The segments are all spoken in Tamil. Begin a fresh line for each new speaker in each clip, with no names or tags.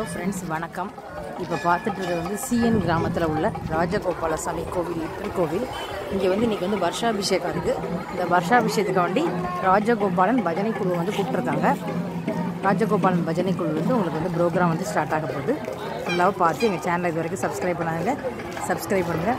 ஹலோ ஃப்ரெண்ட்ஸ், வணக்கம். இப்போ பார்த்துட்டு வந்து சிஎன் கிராமத்தில் உள்ள ராஜகோபாலசாமி கோவில் திருக்கோவில். இங்கே வந்து இன்றைக்கி வந்து வருஷாபிஷேகம் இருக்குது. இந்த வருஷாபிஷேகத்துக்காண்டி ராஜகோபாலன் பஜனை குழு வந்து கூப்பிட்ருக்காங்க. ராஜகோபாலன் பஜனை குழு வந்து உங்களுக்கு வந்து ப்ரோக்ராம் வந்து ஸ்டார்ட் ஆக போகுது. ஃபுல்லாக பார்த்து எங்கள் சேனலை இது வரைக்கும் சப்ஸ்கிரைப் பண்ணாங்க, சப்ஸ்கிரைப் பண்ணுங்கள்.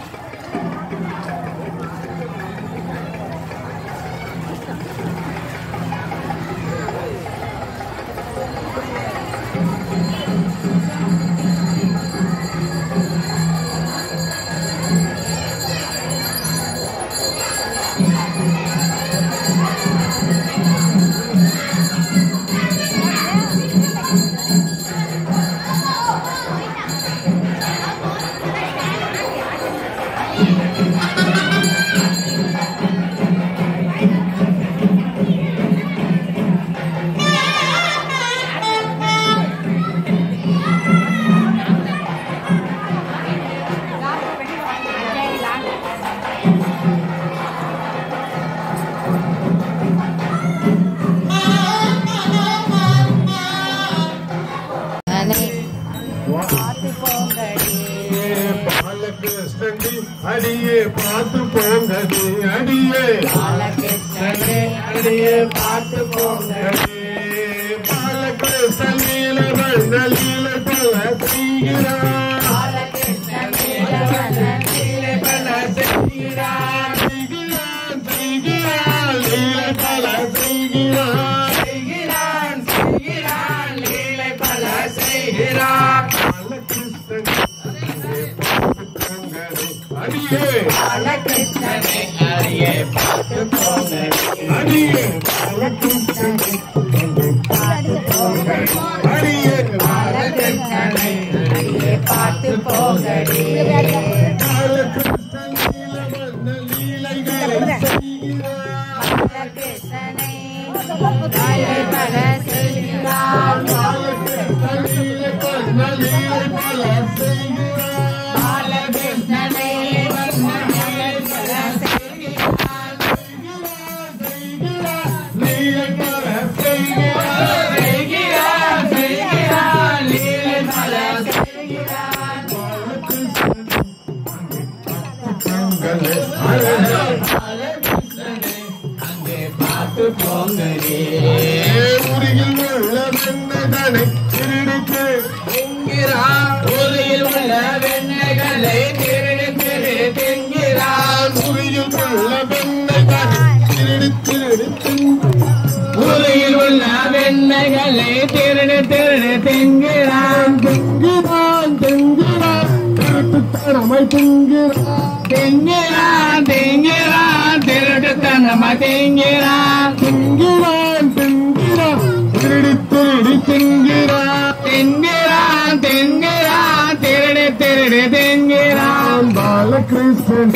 அடியே பார்த்து போங்கடி, அடியே அடியே பார்த்து போங்கடி. பாலகிருஷ்ண லீல வண்ண லீல பல செய்கிறார், லீல பல செய்கிறார், லீல பல செய்கிறார், லீல பல செய்கிறார். அடியே பாலகிருஷ்ணனே அடியே பார்த்து போங்கடி, அடியே பாலகிருஷ்ணனே பார்த்து போங்கடி, அடியே பாலகிருஷ்ணனே அடியே பார்த்து போங்கடி. பாலகிருஷ்ணன் லீலவண்ண லீலைகளை செய்கிறார், பாலகிருஷ்ணனே லீலைகள செய்கிறார், பாலகிருஷ்ணன் லீலவண்ண லீலைகள செய்கிறார், பாலகிருஷ்ணனே அங்கே பார்த்து போங்கடி. உரியில் உள்ள வெண்ணைகளை திருடித்து திங்கிறான், உரியில் உள்ள வெண்ணைகளை திருடி திரு திங்கிறான், உரியில் உள்ள வெண்ணைகளை திருடி திருடி உரியில் உள்ள வெண்ணைகளை திருடி திருடி திங்கிறான், திங்கிறான் திங்கிறான் திருட்டுத்தனமை திங்கிறான், திங்கிறான் திங்கிறான் திருட்டுத்தனமை திங்கிறான், திங்கிறான் திங்கிறான் திருடி திருடி திங்கிறான், திங்கிறான் திங்கிறான் திருடி திருடி திங்கிறான். பாலகிருஷ்ணன்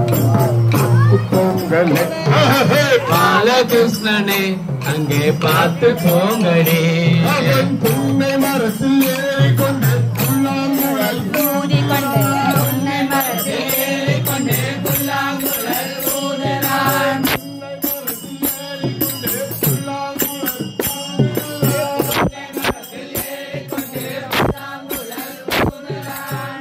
பொங்கலே பாலகிருஷ்ணனே அங்கே பார்த்து போங்கடி. அவன் புன்னை மரத்தில் ஏறிக்கொண்டு புல்லாங்குழல் ஊதிக்கொண்டு, புன்னை மரத்தில் ஏறிக்கொண்டு புல்லாங்குழல் ஊதுகிறான், புன்னை மரத்தில் ஏறிக்கொண்டு புல்லாங்குழல் புன்னை மரத்தில் ஏறிக்கொண்டு புல்லாங்குழல் ஊதுகிறான்.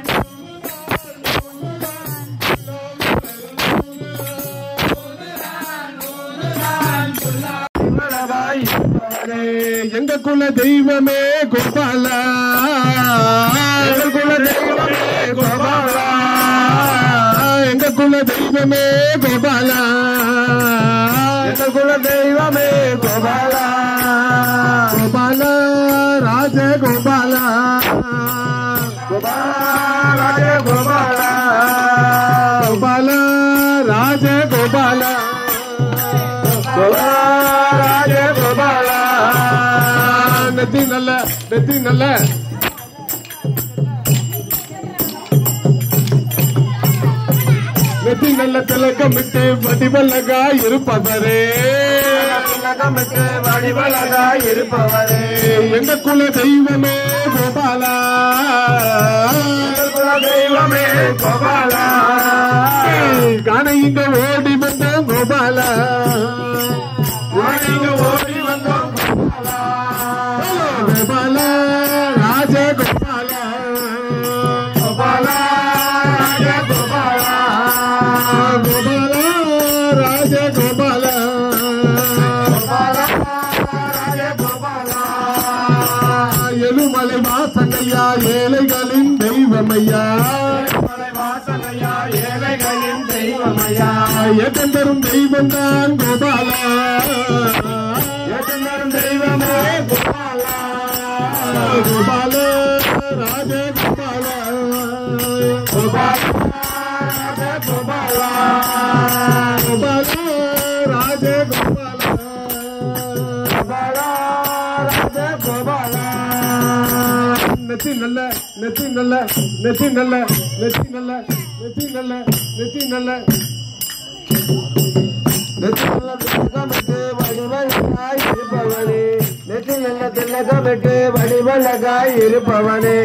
எங்க குல தெய்வமே கோபாலா, எங்க குல தெய்வமே கோபாலா, எங்க குல தெய்வமே கோபாலா, எங்க குல தெய்வமே கோபாலா, கோபாலா ராஜ கோபாலா, கோபாலா ராஜ கோபாலா, கோபாலா ராஜ கோபாலா, ராஜ கோபாலா. நெத்தி நல்ல நெத்தி நல்ல நெத்தி நல்ல திலக்கமிட்டு வடிவலகா இருப்பவரே, திலக்கமிட்டு வடிவலகா இருப்பவரே, எங்க குல தெய்வமே கோபாலா, குல தெய்வமே கோபாலா. காண இங்க ஓடி வந்த கோபாலா, ஓடி வந்தோம் கோபாலா, கோபாலா ராஜ கோபாலா கோபாலா கோபாலா கோபாலா ராஜ கோபாலா கோபாலா ராஜ கோபாலா எழுமலை வாசனையா ஏழைகளின் தெய்வமையா வாசனையா ஏழைகளின் தெய்வமையா எதெந்தரும் தெய்வம் தான் கோபாலா எதெந்தரும் தெய்வமே கோபாலா கோபால ராஜ கோபால கோபால ராஜ கோபால கோபால ராஜ கோபால கோபால ராஜ கோபால நெத்தி நல்ல நெத்தி நல்ல நெத்தி நல்ல நெத்தி நல்ல நெத்தி நல்ல நெத்தி நல்ல திலகமிட்டு வடிவழகாய் இருப்பவனே நெற்றி நல்ல திலகமிட்டு வடிவழகாய் இருப்பவனே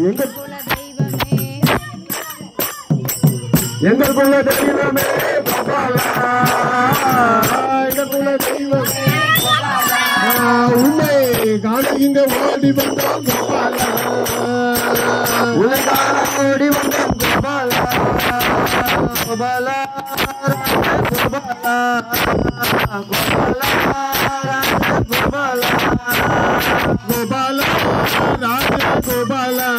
எங்கள் குல தெய்வமே கோபாலா எங்கள் குல தெய்வமே உண்மை காண இங்க ஓடி வந்தோம் கோபாலா உலகான ஓடி வந்தோம் கோபாலா கோபாலா கோபாலா கோபாலா கோபாலா ராஜ கோபாலா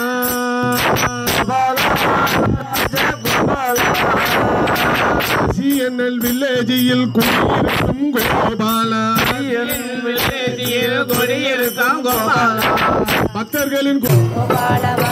சிஎன்எல் வில்லேஜில் குடியிருக்கும் கோபாலா வில்லேஜில் குடியிருக்கும் கோபாலா பக்தர்களின் கோபாலவா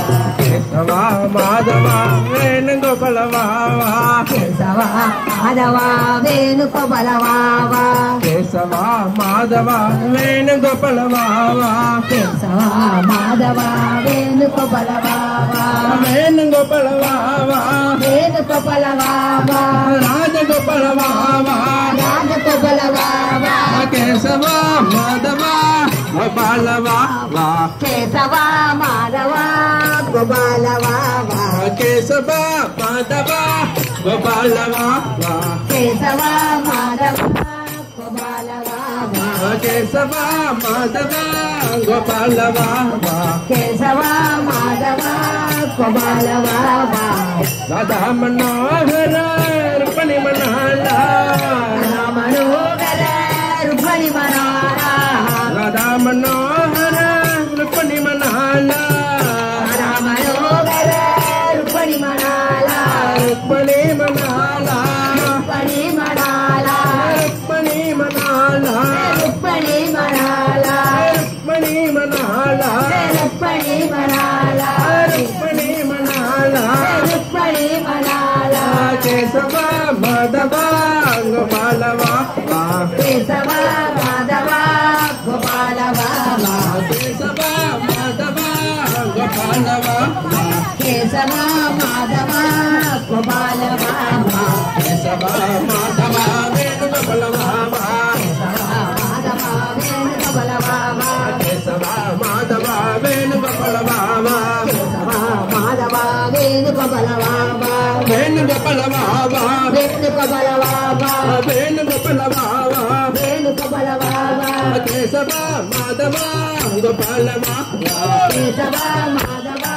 மாதவா வேணு கோபாலவா கேசவா மாதவா வேணு கோபாலவா கேசவா மாதவா வேணு கோபாலவா கேசவா மாதவா வேணு கோபாலவா வேணு கோபாலவா வேணு கோபாலவா ராஜ கோபாலவா ராஜ கோபாலவா கேசவா மாதவா கோபாலவா கேசவா மாதவா கோபாலவா கேசவா மாதவா கோபாலவா கேசவா மாதவா கோபாலவா கேசவா மாதவா கோபாலவா கேசவா மாதவா கோபாலவா ராதா மனோகர ருக்மணி மனாலா மனோகர ருக்மணி மனாலா ராதா மனோகர ருக்மணி மனாலா மனோகர ருக்மணி மனாலா ருக்மணி மனாலா ருக்மணி மனாலா ருக்மணி மனாலா ருக்மணி மனாலா ருக்மணி மனாலா ருக்மணி மனாலா ருக்மணி மனாலா ருக்மணி மனாலா கேசவா மாதவா கோபாலவா கேசவா மாதவா கோபாலவா கேசவா மாதவா கோபாலவா கேசவா மாதவா கோபாலவா கேசவா மாதவா வேணு கோபாலவா கேசவா மாதவா வேணு கோபாலவா கேசவா மாதவா வேணு கோபாலவா வேணு கோபாலவா வேணு கோபாலவா வேணு கோபாலவா வேணு கோபாலவா கேசவா மாதவா கோபாலவா கேசவா மாதவா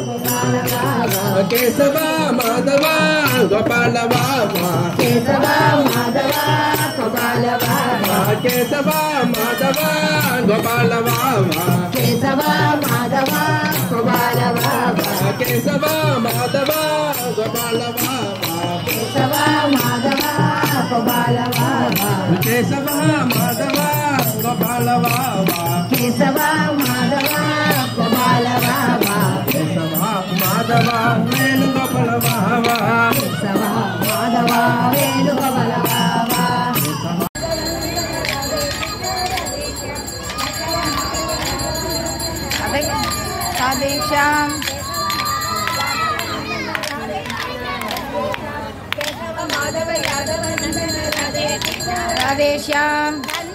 கேசவா மாதவா கோபாலவா கேசவா மாதவா கோபாலவா கேசவா மாதவா கோபாலவா கேசவா மாதவா கோபாலவா கேசவா மாதவா கோபாலவா கேசவா மாதவா கோபாலவா கேசவா மாதவா கோபாலவா கேசவா மாதவா கோபாலவா கேசவா மாதவா வேணு கோபாலவா கேசவா மாதவா வேணு கோபாலவா
ராதேஷாம் ராதேஷாம்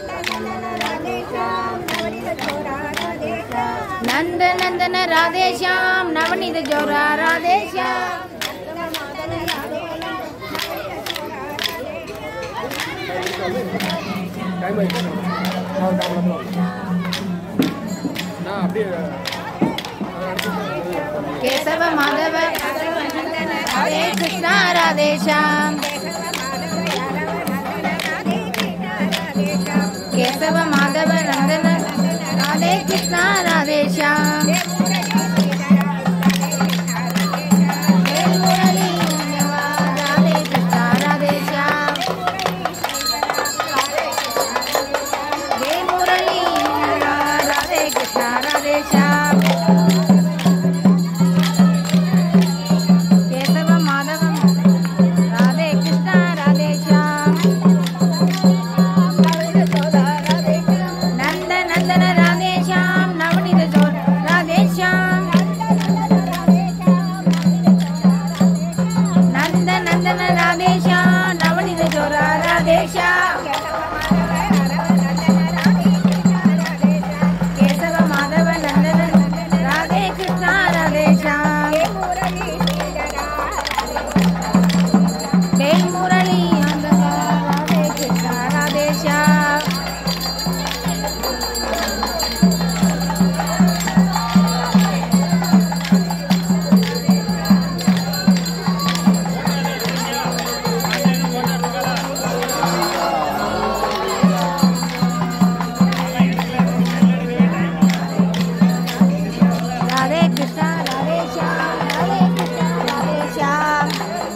நந்த நந்தன ராதேஷாம் நவநீத ஜோரா ராதேஷாம்
அப்படியே
केशव माधव हरे कृष्ण राधे श्याम केशव माधव नंदन राधे कृष्ण राधे श्याम राधे कृष्ण राधे श्याम मुरली राधे कृष्ण राधे श्याम केशव माधव राधे कृष्ण राधे श्याम नंद नंदन राधे श्याम नवनीत जोर राधे श्याम नंद नंदन राधे श्याम नवनीत जोर राधे श्याम केशव माधव नंदन राधे कृष्ण राधे श्याम बेल मुरली राधे कृष्ण राधे श्याम राधे कृष्ण राधे श्याम राधे कृष्ण राधे श्याम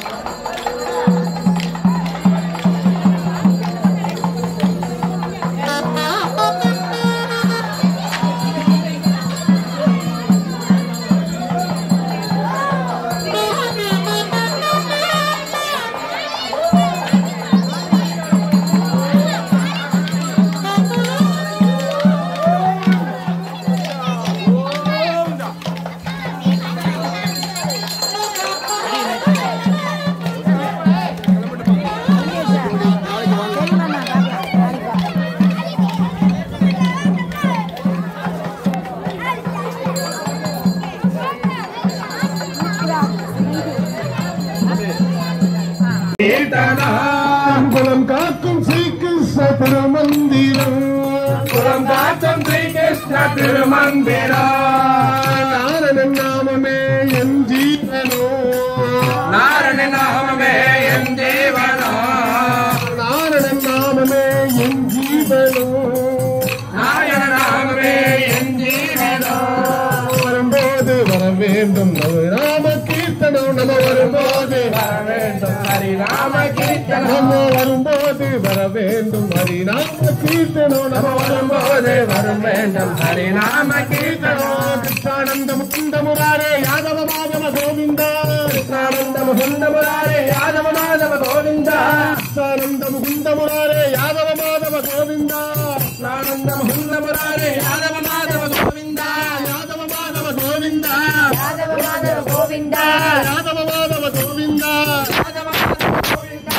குலம் காக்கும் ஸ்ரீகிருஷ்ண திருமந்திரம் குலம் காக்கும் ஸ்ரீகிருஷ்ண திருமந்திரம் நாரணன் நாமமே என் ஜீவனோ நாரணன் நாமமே என் ஜீவனோ நாரணன் நாமமே என் ஜீவனோ நாராயண நாமமே என் ஜீவனோ வரும்போது வர வேண்டும் நாம கீர்த்தனம் நம்ம வரும்போது வர வேண்டும் ஹரிநாம கீர்த்தனம் நம்ம வரும்போது வர வேண்டும் ஹரிநாம கீர்த்தனம் நம்ம வரும்போது வர வேண்டும் ஹரிநாம கீர்த்தனம் கிருஷ்ணானந்த முகுந்த முராரே யாதவ மாதவ கோவிந்த கிருஷ்ணானந்த முகுந்த முராரே யாதவ மாதவ கோவிந்த கிருஷ்ணானந்த முகுந்த முராரே யாதவ மாதவ கோவிந்த கிருஷ்ணானந்த முகுந்த முராரே யாதவ மாதவ கோவிந்த யாதவ மாதவ கோவிந்த யாதவ மாதவ கோவிந்த யாதவ மாதவ கோவிந்த யாதவ மாதவ கோவிந்த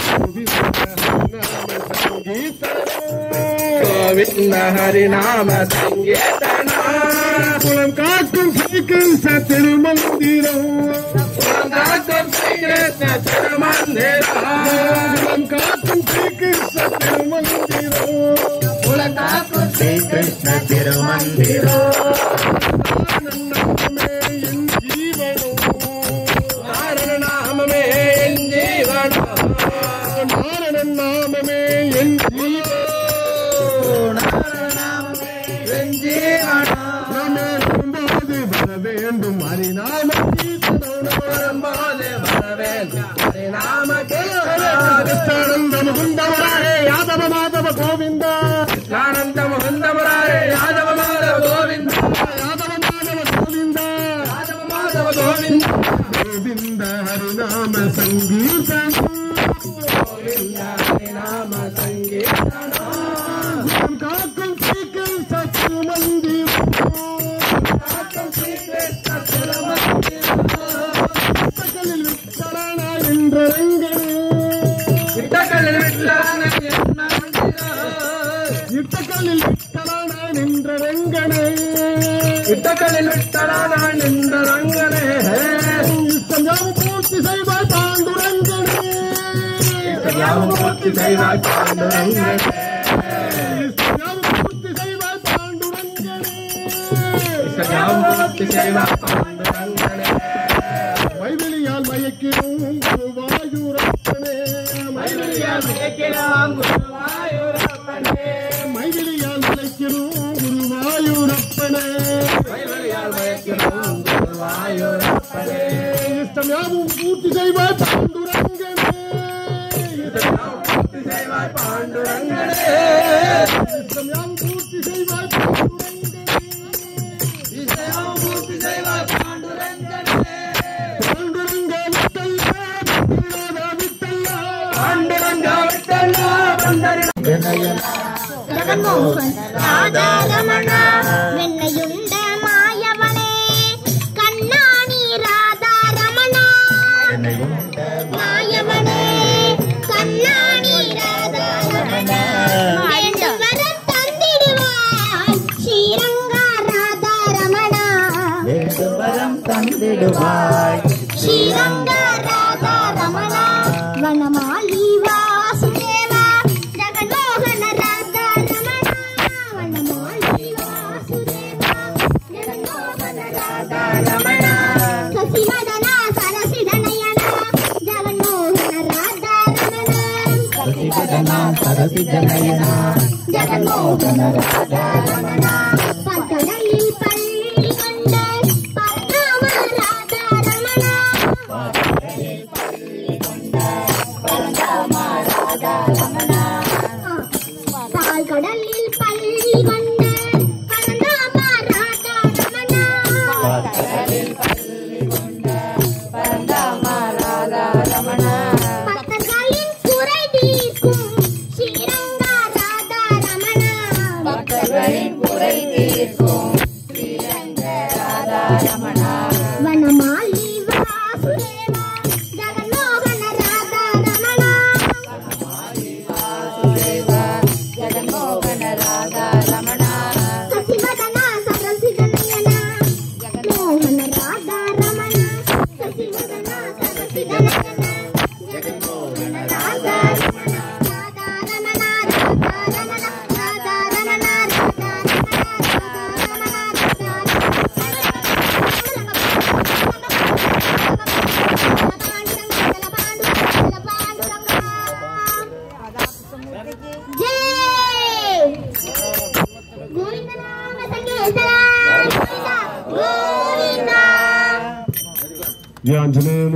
கோவிந்த ஹரிநாம சங்கீர்த்தன குலம் காக்கும் ஸ்ரீகிருஷ்ண திருமந்திரம் குலம் காக்கும் ஸ்ரீகிருஷ்ண திருமந்திரம் குலம் காக்கும் ஸ்ரீகிருஷ்ண திருமந்திரம் குலம் காக்கும் ஸ்ரீகிருஷ்ண திருமந்திரம் நாரண நாமமே என் ஜீவனோ நாரண நாமமே என் ஜீவனோ நாரண நாமமே என் ஜீவனோ நாமே வரும்போது வர வேண்டும் ஹரிநாம கீர்த்தனம் வரும்போது வர வேண்டும் ஹரிநாம கீர்த்தனம் கிருஷ்ணானந்த முகுந்த முராரே யாதவ மாதவ கோவிந்த கிருஷ்ணானந்த முகுந்த முராரே யாதவ மாதவ கோவிந்த யாதவ மாதவ கோவிந்த யாதவ மாதவ கோவிந்த கோவிந்த ஹரிநாம சங்கீர்த்தனம் கோவிந்த ஹரிநாம சங்கீர்த்தனம் காக்கும் ஸ்ரீகிருஷ்ண திருமந்திரம் காக்கும் ஸ்ரீகிருஷ்ண திருமந்திரம் விட்டகளில் விட்டலான என்ற ரங்கனே விட்டகளில் விட்டலான விட்டகளில் விட்டலான என்ற ரங்கனே விட்டகளில் விட்டலான என்ற ரங்கனே இஷ்டம் பூர்த்தி செய்வாய் பாண்டுரங்கனே இஷ்டம் பூர்த்தி செய்வாய் பாண்டுரங்கனே இஷ்டம் பூர்த்தி செய்வாய் பாண்டுரங்கனே எல்லாம் பூர்த்தி செய்வாய் பாண்டுரங்கனே. மைவிலியால் மயக்கிடும் குருவாயூரப்பனே, மைவிலியால் மயக்கிடும் குருவாயூரப்பனே, மைவிலியால் மயக்கிடும் குருவாயூரப்பனே, மைவிலியால் மயக்கிடும் குருவாயூரப்பனே. இஷ்டம் யாவும் பூர்த்தி செய்வாய் பாண்டுரங்கனே, இஷ்டம் யாவும் பூர்த்தி செய்வாய் பாண்டுரங்கனே, இஷ்டம் யாவும் பூர்த்தி செய்வாய் பாண்டுரங்கனே, இஷ்டம் யாவும் பூர்த்தி செய்வாய் பாண்டுரங்கனே. பாண்டுரங்க விட்டல்லா பாண்டுரங்க விட்டல்லா
ஜெகன்மோகன் ராஜாரமண வெண்ணையுண்ட மாயவனே கண்ணாணி ராதாரமண மாயவனே கண்ணாணி ராதாரமண வரம் தந்திடுவாய் ஸ்ரீரங்கா ராதாரமண
வரம் தந்திடுவாய்
ஸ்ரீரங்கா ராதாரமண வனமாலி வாசுதேவா ஜெகன்மோகன ராதாரமண வனமாலி வாசுதேவா ஜெகன்மோகன ராதாரமண சசிவதன சரசிதனயன ஜெகன்மோகன ராதாரமண
சசிவதனா சரசிஜனயனா
ஜெகன்மோகன ராதாரமண பக்கடலில் பள்ளி கொண்ட பத்ம ராதாரமண பால்கடலில் பள்ளி கொண்ட பரந்தாம ராதாரமண பக்தர்களின் குறை தீர்க்கும் ஸ்ரீரங்கா ராதாரமண வனமாலி வாசுதேவா ஜெகன்மோகன ராதாரமண சசிவதன சரசிதனயன ஜெகன்மோகன ராதாரமண சசிவதன சரசிதனயன ஜெகன்மோகன ராதாரமண ராதாரமண ராதாரமண ராதாரமண ஜெய் கோவிந்த நாம சங்கீர்த்தனா கோவிந்தா
ஆஞ்சநேய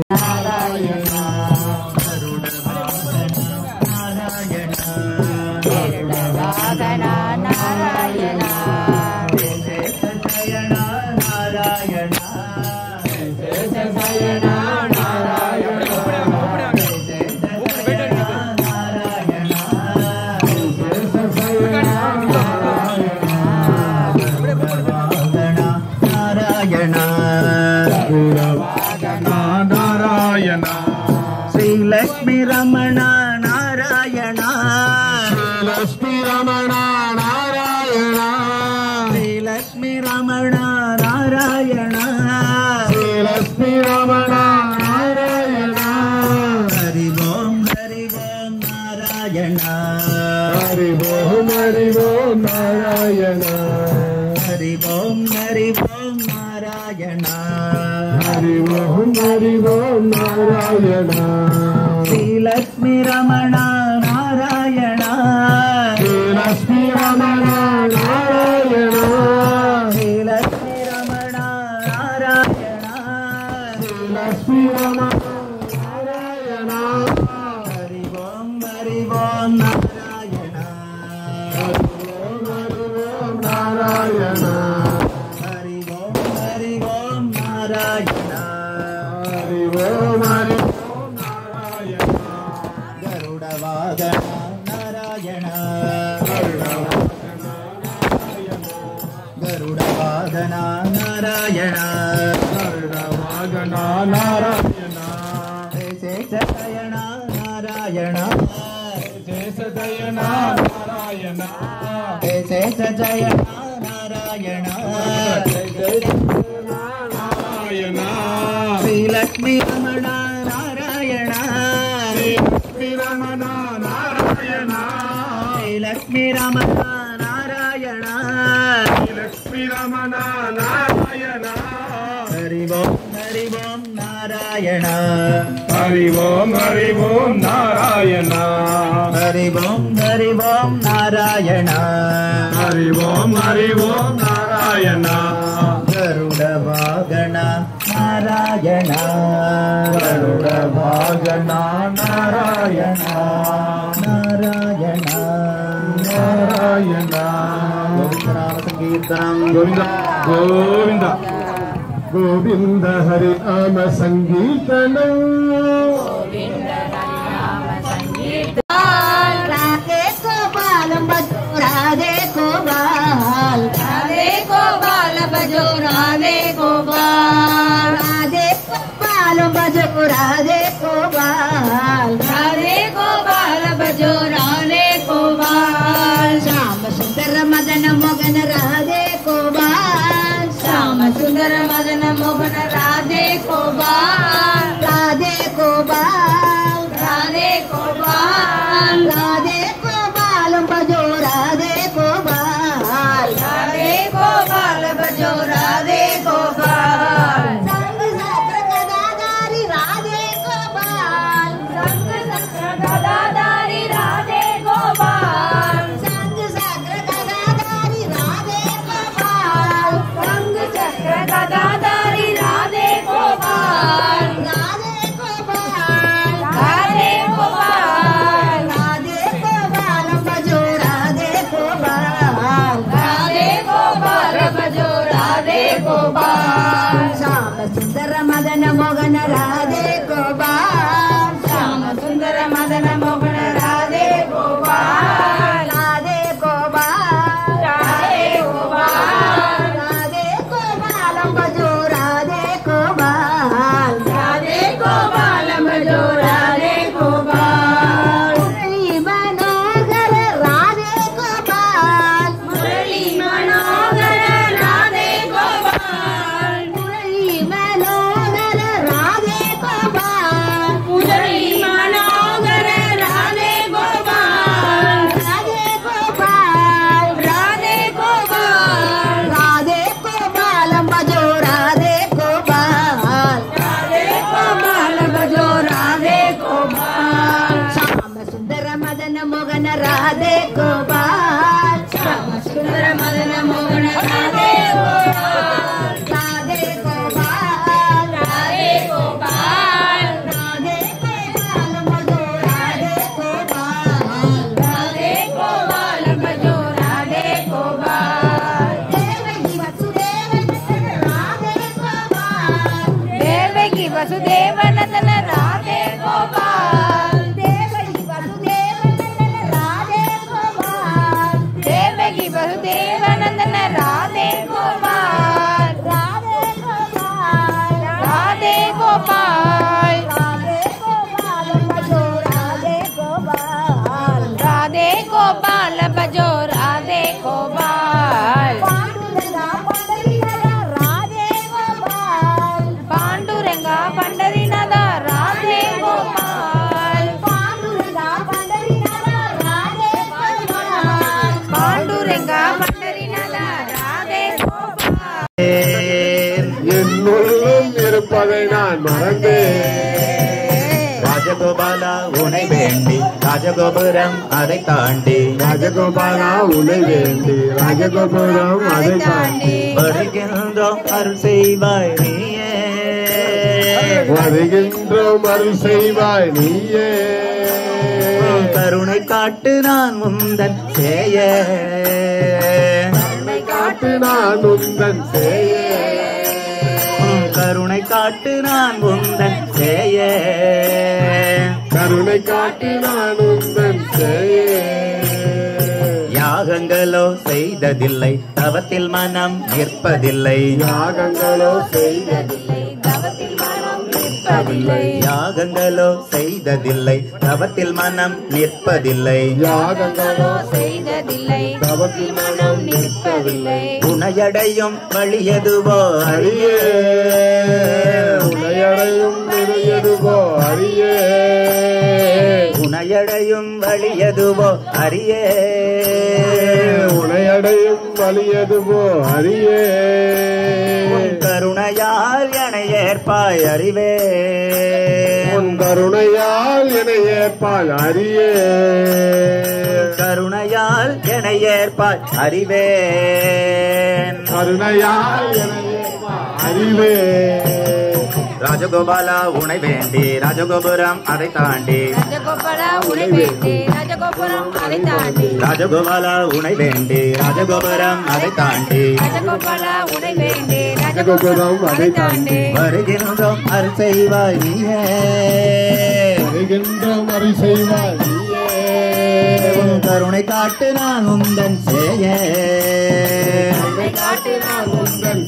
நாராயண
ஸ்ரீ லக்ஷ்மி ரமண நாராயண
லக்ஷ்மி ரமண நாராயண
ஸ்ரீ லக்ஷ்மி ரமண நாராயண
லக்ஷ்மி ரமண நாராயண
ஹரி ஓம் நாராயண
ஹரி ஓம் நாராயண
ஹரி ஓம் நாராயண
ஹரி ஓம் நாராயண
ஸ்ரீ லக்ஷ்மி ரமண நாராயண
லக்ஷ்மி ரமண நாராயண
ஸ்ரீ லக்ஷ்மி ரமண நாராயண
லக்ஷ்மி ரமண நாராயண
ஹரி ஓம் நாராயண
நாராயண
ஹரி ஓம் நாராயண
ஹரி ஓம் நாராயண
கருட வாகன நாராயண கருட வாகன நாராயண
வாகன நாராயண
சேஷயன நாராயண
சேஷதயன நாராயண
சேஷயன நாராயண
நாராயண
ஸ்ரீ லக்ஷ்மி ரமண நாராயண
லக்ஷ்மி ரமண நாராயண
ஸ்ரீ லக்ஷ்மி ரமண நாராயண
லக்ஷ்மி ரமண நாராயண
ஹரிவோம் ஹரிவோம் நாராயணா
ஹரிவோம் ஹரிவோம் நாராயணா
ஹரிவோம் ஹரிவோம் நாராயணா
ஹரிவோம் ஹரிவோம் நாராயணா
கருட வாகனா நாராயணா
கருட வாகனா நாராயணா
நாராயணா
நாராயணா
கோவிந்தநாம சங்கீர்த்தனம்
கோவிந்த கோவிந்த கோவிந்த ஹரி நாம சங்கீர்த்தனம்
राधे गोपाल बजो राधे गोपाल राधे गोपाल बजो राधे गोपाल राधे गोपाल बजो राधे गोपाल राधे गोपाल बजो राधे गोपाल श्याम सुंदर मदन मोहन राधे गोपाल श्याम सुंदर मदन मोहन राधे गोपाल राधे गोपाल राधे गोपाल राधे गोपाल बजो राधे गोपाल राधे गोपाल बजो राधे गोपाल संग सत्र गदाधारी राधे गोपाल संग सत्र गदाधारी राधे गोपाल संग सत्र गदाधारी राधे गोपाल संग सत्र गदाधारी राधे गोपाल राधे गोपाल राधे गोपाल राधे गोपाल बजो राधे गोपाल राधे गोपाल बजो राधे गोपाल श्याम सुंदर मदन मोहन राधे गोपाल श्याम सुंदर मदन मोहन राधे गोपाल राधे गोपाल राधे गोपाल राधे गोपाल बजो राधे गोपाल राधे गोपाल बजो राधे गोपाल मुरली मनोहर राधे गोपाल मुरली मनोहर राधे गोपाल मुरली मनोहर राधे गोपाल मुरली मनोहर राधे गोपाल राधे गोपाल राधे गोपाल राधे गोपाल बजो राधे गोपाल राधे गोपाल बजो राधे गोपाल श्याम सुंदर मदन मोहन राधे गोपाल श्याम सुंदर मदन मोहन राधे गोपाल राधे गोपाल राधे गोपाल राधे गोपाल बजो राधे गोपाल राधे गोपाल बजो राधे गोपाल देवकी वसुदेव राधे गोपाल देवकी वसुदेव नंदन राधे गोपाल देवकी वसुदेव नंदन राधे गोपाल देवकी वसुदेव नंदन राधे गोपाल राधे गोपाल राधे गोपाल राधे गोपाल बजो राधे गोपाल राधे गोपाल बजो राधे गोपाल पांडुरंगा पंढरीनाथ राधे गोपाल पांडुरंगा पंढरीनाथ राधे गोपाल पांडुरंगा पंढरीनाथ राधे गोपाल
என்னுள்ளும் இருப்பதை நான் மறந்தேன்
ராஜகோபாலா உனை வேண்டி ராஜகோபுரம் அதை தாண்டி
ராஜகோபாலா உன்னை வேண்டி ராஜகோபுரம் அதை தாண்டி
வருகின்றோம் அருள் செய்வாய் நீயே
வருகின்றோம் அருள் செய்வாய் நீயே
கருணை காட்டு நான் முந்தன் சேய
கருணை காட்டு நான் உந்தன் சேய
கருணை காட்டு நான் முந்தன் சேய
கருணை காட்டு நான் உந்தன் சேய
யாகங்களோ செய்ததில்லை தவத்தில் மனம் நிற்பதில்லை
யாகங்களோ செய்ததில்லை
யாகங்களோ செய்ததில்லை தவத்தில் மனம் நிற்பதில்லை
யாகங்களோ
செய்ததில்லை
தவத்தில் மனம் நிற்கவில்லை
உனையடையும் வழியதுவோ
அரியே உனையடையும் நிறையதுவோ அரியே
உனையடையும் வழியதுவோ அரியே
உனையடையும் வலியதுவோ அரியே
கருணையால் எனை ஏற்பாய் அறிவே
உன் கருணையால் என்னை ஏற்பாய் அறியே
கருணையால் என்னை ஏற்பாய் அறிவேன்
கருணையால் என்னை ஏற்பாய் அறிவே
ராஜகோபாலா உனை வேண்டி ராஜகோபுரம் அதை தாண்டி
ராஜகோபாலா உனை வேண்டி ராஜகோபுரம் அதை தாண்டி
ராஜகோபாலா உனை வேண்டி ராஜகோபுரம் அதை தாண்டி
ராஜகோபாலா உனை வேண்டி ராஜகோபுரம் அதை தாண்டி
வருகின்றோம் அருள் செய்வாய் நீயே
வருகின்றோம் அருள் செய்வாய்
உன் கருணை காட்டு நான் உந்தன் செய்ய
கருணை காட்டு நான் உந்தன்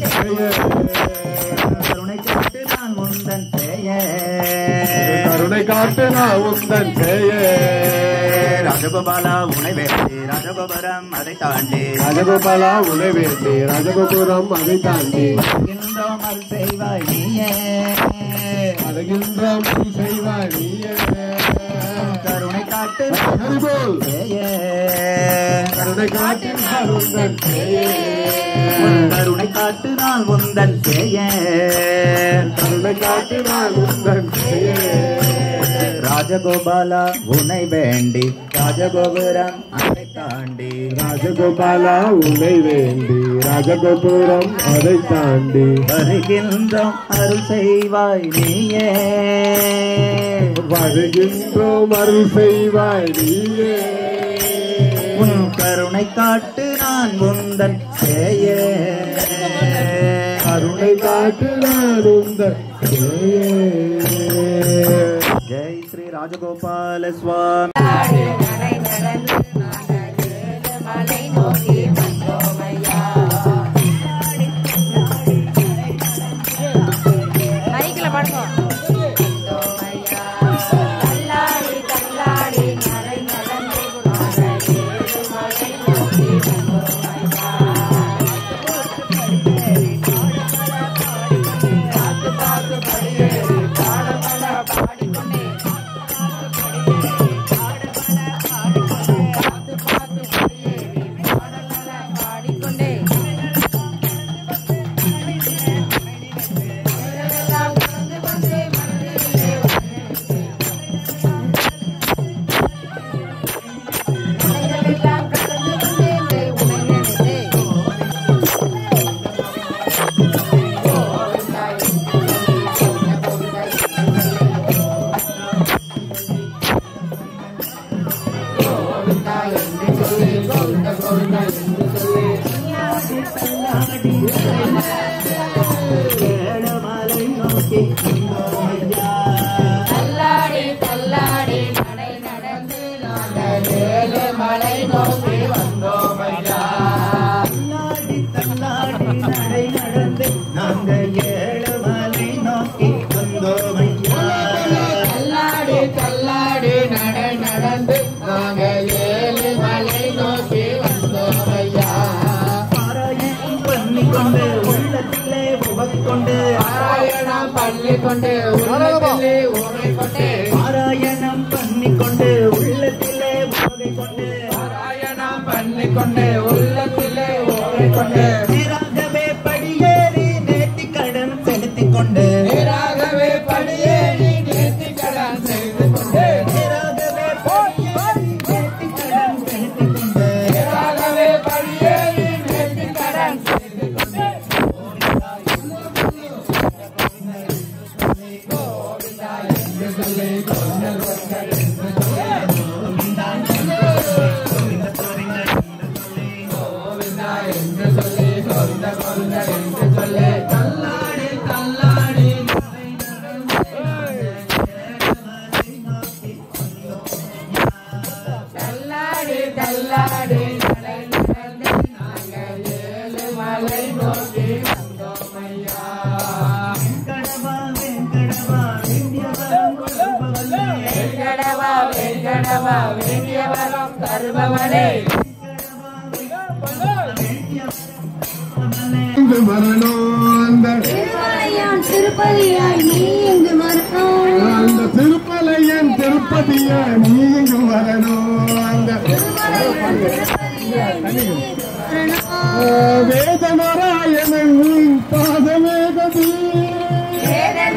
கருணை காட்டு நான் உந்தன் செய்ய
கருணை காட்டு நான் உந்தன் செய்ய
ராஜகோபாலா உனை வேண்டி ராஜகோபுரம் அதை தாண்டி
ராஜகோபாலா உனை வேண்டி ராஜகோபுரம் அதை தாண்டி
வருகின்றோம் அருள் செய்வாய் நீயே
வருகின்றோம் அருள் செய்வாய் நீயே
கருணை காட்டு
ஹரிபோல்
செய்ய
கருணை காட்டு நான் உந்தன் செய்ய
கருணை காட்டு நான் உந்தன் செய்ய
கருணை காட்டு நான் உந்தன் செய்ய
ராஜகோபாலா உனை வேண்டி ராஜகோபுரம் அதை தாண்டி
ராஜகோபாலா உனை வேண்டி ராஜகோபுரம் அதை தாண்டி
வருகின்றோம் அருள் செய்வாய் நீயே
வருகின்றோம் அருள் செய்வாய் நீயே
உன் கருணை காட்டு நான் உந்தன் செய்ய
கருணை காட்டு நான் உந்தன் செய்ய
ஜெய் ஸ்ரீ ராஜகோபால சுவாமி
நடை நடந்து நாங்கள் மலை நோக்கி வந்தோமையா மைக்கில் பாடுவோம் தள்ளாடி தள்ளாடி நடை நடந்து மலை நோக்கி வந்தோமையா பார்த்து பார்த்து படியேறி பாடப்பட பாடிக்கொண்டே பாடிக்கொண்டே தள்ளாடி தள்ளாடி நடை நடந்து நாங்கள் ஏழு மலை நோக்கி வந்தோமையா
தள்ளாடி நடை நடந்து நாங்கள் ஏழு மலை நோக்கி வந்தோமையா
தள்ளாடி தள்ளாடி நடை நடந்து நாங்கள் ஏழு மலை நோக்கி வந்தோமையா
பாராயணம் பண்ணிக்கொண்டு உள்ளத்திலே உவக்கொண்டு
பாராயணம் பண்ணிக்கொண்டு உள்ளத்திலே உமை கொண்டு
பாராயணம் பண்ணிக்கொண்டு உள்ளத்திலே உவகை கொண்டு
பாராயணம் பண்ணிக்கொண்டு உள்ளத்திலே உமை கொண்டு
நேராகவே படியேறி நேர்த்தி கடன் செலுத்திக் கொண்டு
நேராகவே படியேறி நேர்த்தி கடன் செய்து கொண்டு
நேராகவே படியேறி நேர்த்தி கடன் செலுத்திக் கொண்டு
நேராகவே படியேறி நேர்த்தி கடன் செய்து கொண்டு தள்ளாடி தள்ளாடி நடை நடந்து நாங்கள் ஏழு மலை நோக்கி வந்தோமையா
கடவா வெங்கடவா வேண்டிய வரம் கொடுப்பவனே
வெங்கடவா வெங்கடவா வேண்டிய வரம் தருபவனே
இங்கு வரணும் அந்த
திருமலையான் திருப்பதியாய் நீ இங்கு வரணும்
அந்த திருப்பலையன் திருப்பதியா நீ இங்கு வரணும் அந்த வேதநாராயணன் பாதமேகதி
வேத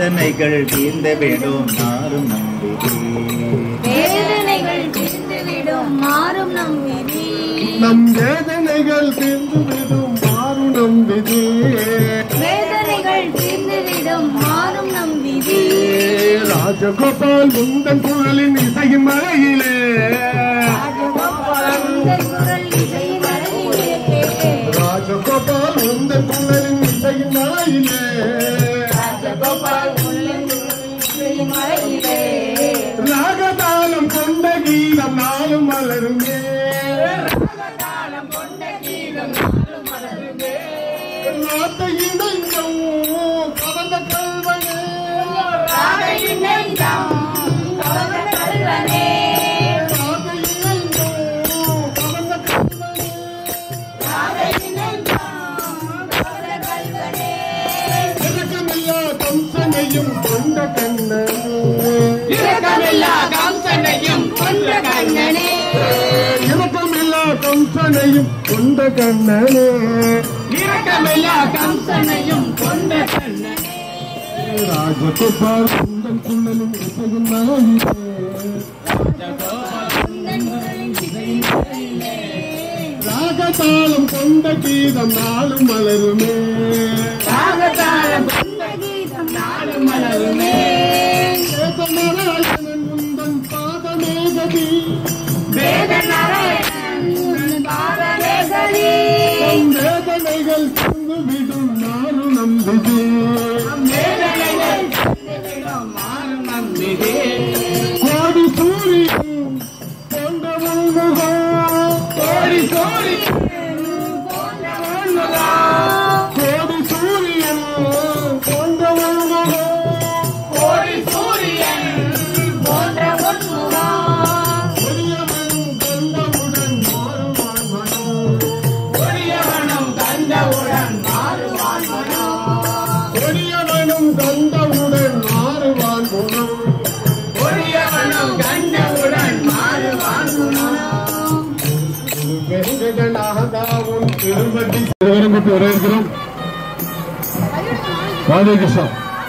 வேதனைகள் தீர்ந்துவிடும் நாரும் நம்பிக்கை.
வேதனைகள் தீர்ந்துவிடும் மாறும் நம்பிக்கை.
நம் வேதனைகள் தீர்ந்துவிடும் மாறும் நம்பிக்கை.
வேதனைகள் தீர்ந்துவிடும் மாறும் நம்பிக்கை.
ராஜகோபால் உந்தன் குரலின் இசையின் மழையிலே.
ராஜகோபால் உந்தன் குரல் இசையின் மழையிலே.
ராஜகோபால் உந்தன் குரலின் இசையின் மழையிலே.
ராஜகோபால் உந்தன் குரல் இசையின் மழையிலே.
ராகதாளம் கொண்ட கீதம் நாளும் மலருமே.
ராகதாளம் கொண்ட கீதம் நாளும் மலருமே.
நாட்டை இணைந்தோம் கலந்த கல்வனே.
ராகை இணைந்தோம் கலந்த கல்வனே.
நாட்டை இணைந்தோம் கலந்த கல்வனே.
ராகை இணைந்தோம் கலந்த கல்வனே.
இரக்கமில்லா கம்சனையும் கொண்ட கண்ணனே.
இரக்கமில்லா கம்சனையும் கொண்ட கண்ணனே.
இரக்கமில்லா கம்சனையும் கொண்ட கண்ணனே.
இரக்கமில்லா கம்சனையும் கொண்ட கண்ணனே.
ராஜகோபால் உந்தன் குழலும் இசையின் மழையிலே. ராகதாளம் கொண்ட கீதம் நாளும் மலருமே.
ராகதாளம் கொண்ட கீதம் நாளும் மலருமே.
வேதநாராயணன் உந்தன் பாதமே கதி.
வேதநாராயணன் உன் பாதமே கதி.
நம் வேதனைகள் தந்துவிடும் நாளும் நம்பிக்கை.
வேதனைகள் தந்துவிடும் மாறும் நம்பிக்கை.
கோடி சூரியன் கொண்ட முகம்.
கோடி சூரியன் போன்ற உன்முகம்.
கோடி சூரியன் கொண்ட முகம்.
கோடி சூரியன் போன்ற உன்முகம்.
கொடியவனும் கண்டவுடன் மாறுவான் மனம்.
கொடியவனும் கண்டவுடன் மாறுவான் மனம்.
கொடியவனும் கண்டவுடன் மாறுவான் குணம்.
கொடியவனும் கண்டவுடன் மாறுவான் குணம்.
வெங்கடநாதாவும் திரும்பதி திருவரங்குட்டி வரவேற்கிறோம். ராதே கிருஷ்ணா.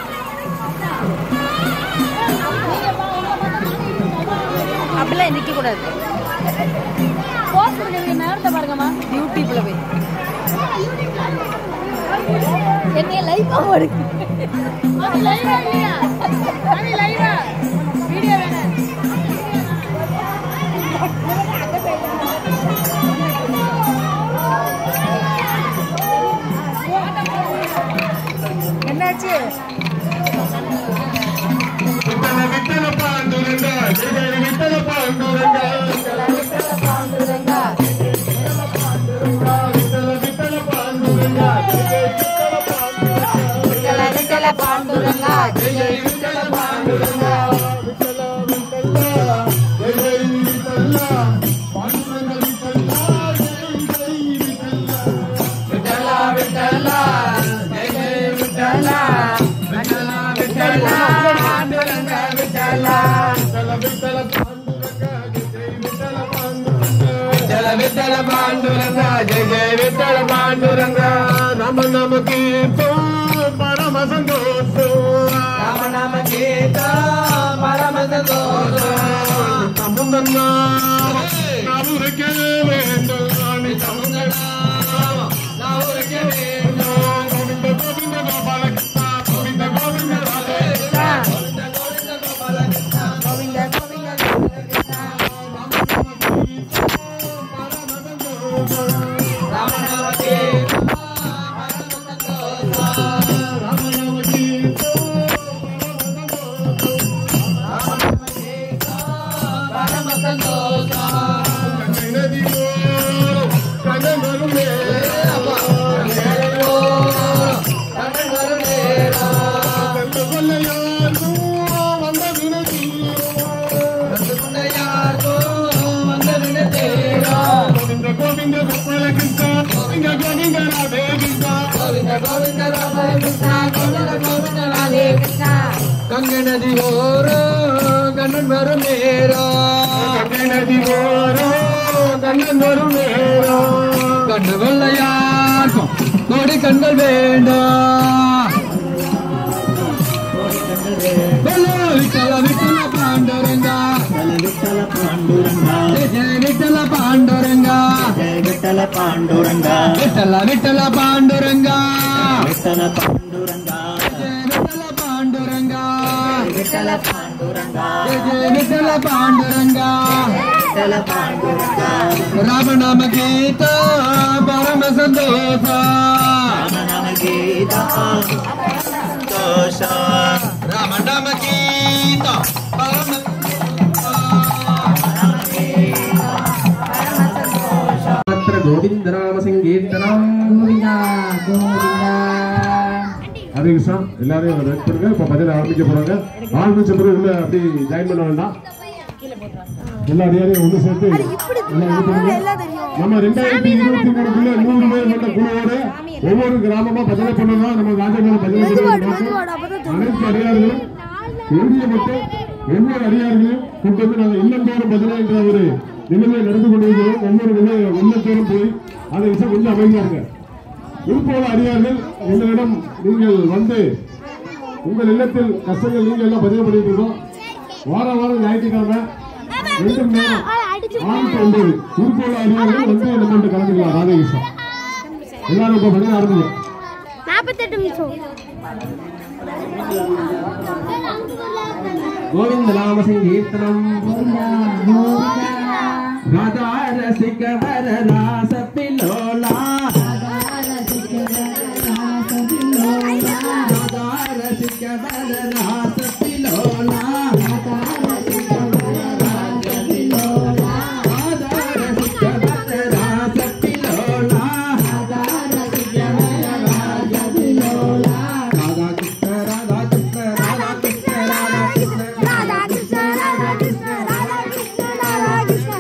அப்படிலாம் நிற்க கூடாது. நேரத்தை பாருங்கம்மா. யூடியூப்ல போய் என்னைய லைவா இருக்கு. வீடியோ வேணும். என்னாச்சு?
விட்டல விட்டல பாண்டுரங்கா ஜெய விட்டல பாண்டுரங்கா. விட்டல விட்டல பாண்டுரங்கா ஜெய விட்டல பாண்டுரங்கா. விட்டல விட்டல பாண்டுரங்கா ஜெய விட்டல பாண்டுரங்கா. விட்டல விட்டல பாண்டுரங்கா விட்டல விட்டல ஜெய விட்டல பாண்டுரங்கா. விட்டல விட்டல ஜெய விட்டல. விட்டல விட்டல பாண்டுரங்க விட்டல. விட்டல விட்டல பாண்டுரங்க ஜெய விட்டல பாண்டுரங்க. விட்டல விட்டல பாண்டுரங்க ஜெய விட்டல பாண்டுரங்க. ராம நாம கீர்த்தம் பரம சந்தோஷம்.
ராம நாம கீர்த்தம் பரம சந்தோஷம்.
தமுங்கண்ணா நாவுரைக்க வேண்டும். தமுங்கண்ணா
நாவுரைக்க வேண்டும்.
கோவிந்த கோவிந்த கோபால கிருஷ்ணா. கோவிந்த கோவிந்த ராதே கிருஷ்ணா.
கோவிந்த கோவிந்த கோபால கிருஷ்ணா. கோவிந்த கோவிந்த கோபால கிருஷ்ணா. ராம நாம கீர்த்தம் பரம சந்தோஷம்.
கோவிந்த கோபால கிருஷ்ணா. கோவிந்த கோவிந்த ராதே கிருஷ்ணா.
கோவிந்த கோவிந்த ராதே கிருஷ்ணா. கோவிந்த கோவிந்த ராதே கிருஷ்ணா. கங்கை நதி ஓரோ கண்ணன் வரும் நேரோ.
கங்கை நதி ஓரோ கண்ணன் வரும் நேரோ.
கண்ணு வெள்ளையாக்கும் கோடி கண்கள் வேண்டும். విఠల విఠల పాండురంగా విఠల పాండురంగా జయ విఠల పాండురంగా జయ విఠల పాండురంగా విఠల విఠల పాండురంగా విఠల పాండురంగా జయ విఠల పాండురంగా విఠల పాండురంగా జయ విఠల పాండురంగా విఠల పాండురంగా రామనామ గీత పరమ సంతోష రామనామ గీత సంతోష రామనామ గీత పరమ
கோவிந்த நாம சங்கீர்த்தனம்
கோவிந்தா கோவிந்தா.
அதே விஷயம் எல்லாரையும் ரெட் பண்ணுங்க. இப்ப பதில ஆரம்பிக்க போறாங்க. ஆரம்பிச்ச பிறகு உள்ள அப்படி ஜாயின் பண்ண வேண்டாம். எல்லா அடியாரையும் ஒன்று சேர்த்து நம்ம 2023 100 பேர் கொண்ட குழுவோட ஒவ்வொரு கிராமமா பஜனை பண்ணலாம். நம்ம ராஜமேல பஜனை அனைத்து அடியார்களும் கூடிய மட்டும் ஒவ்வொரு அடியார்களையும் கூட்டு வந்து நாங்கள் இல்லந்தோறும் பஜனை என்ற ஒரு நிலைமை நடந்து கொண்டிருக்கிறோம். ஒவ்வொரு இல்லத்தோறும் போய் அதை விஷயம் கொஞ்சம் அமைதியா இருக்க இதுபோல அடியார்கள் எங்களிடம் நீங்கள் வந்து உங்கள் இல்லத்தில் கஷ்டங்கள் நீங்க எல்லாம் பதிவு பண்ணிட்டு இருக்கோம். வாரம் ஞாயிற்றுக்கிழமை 2 மணி நேரம் 6 to 9 இதுபோல அடியார்கள் வந்து நம்ம கலந்துக்கலாம். ராதகிருஷ்ணன் எல்லாரும் இப்ப பதிவு ஆரம்பிங்க.
48 நிமிஷம்.
கோவிந்த நாம சங்கீர்த்தனம் ராதா ரசிக வர ராச பிலோலா ராதா ரசிக வர ராச பிலோலா ராதா ரசிக வர ராச பிலோலா ராதா ரசிக வர ராச பிலோலா ராதா ரசிக வர ராச பிலோலா ராதா ரசிக வர ராச பிலோலா ராதா கிருஷ்ண ராதா கிருஷ்ண ராதா கிருஷ்ண ராதா கிருஷ்ண
ராதா கிருஷ்ண ராதா கிருஷ்ண ராதா கிருஷ்ண ராதா கிருஷ்ண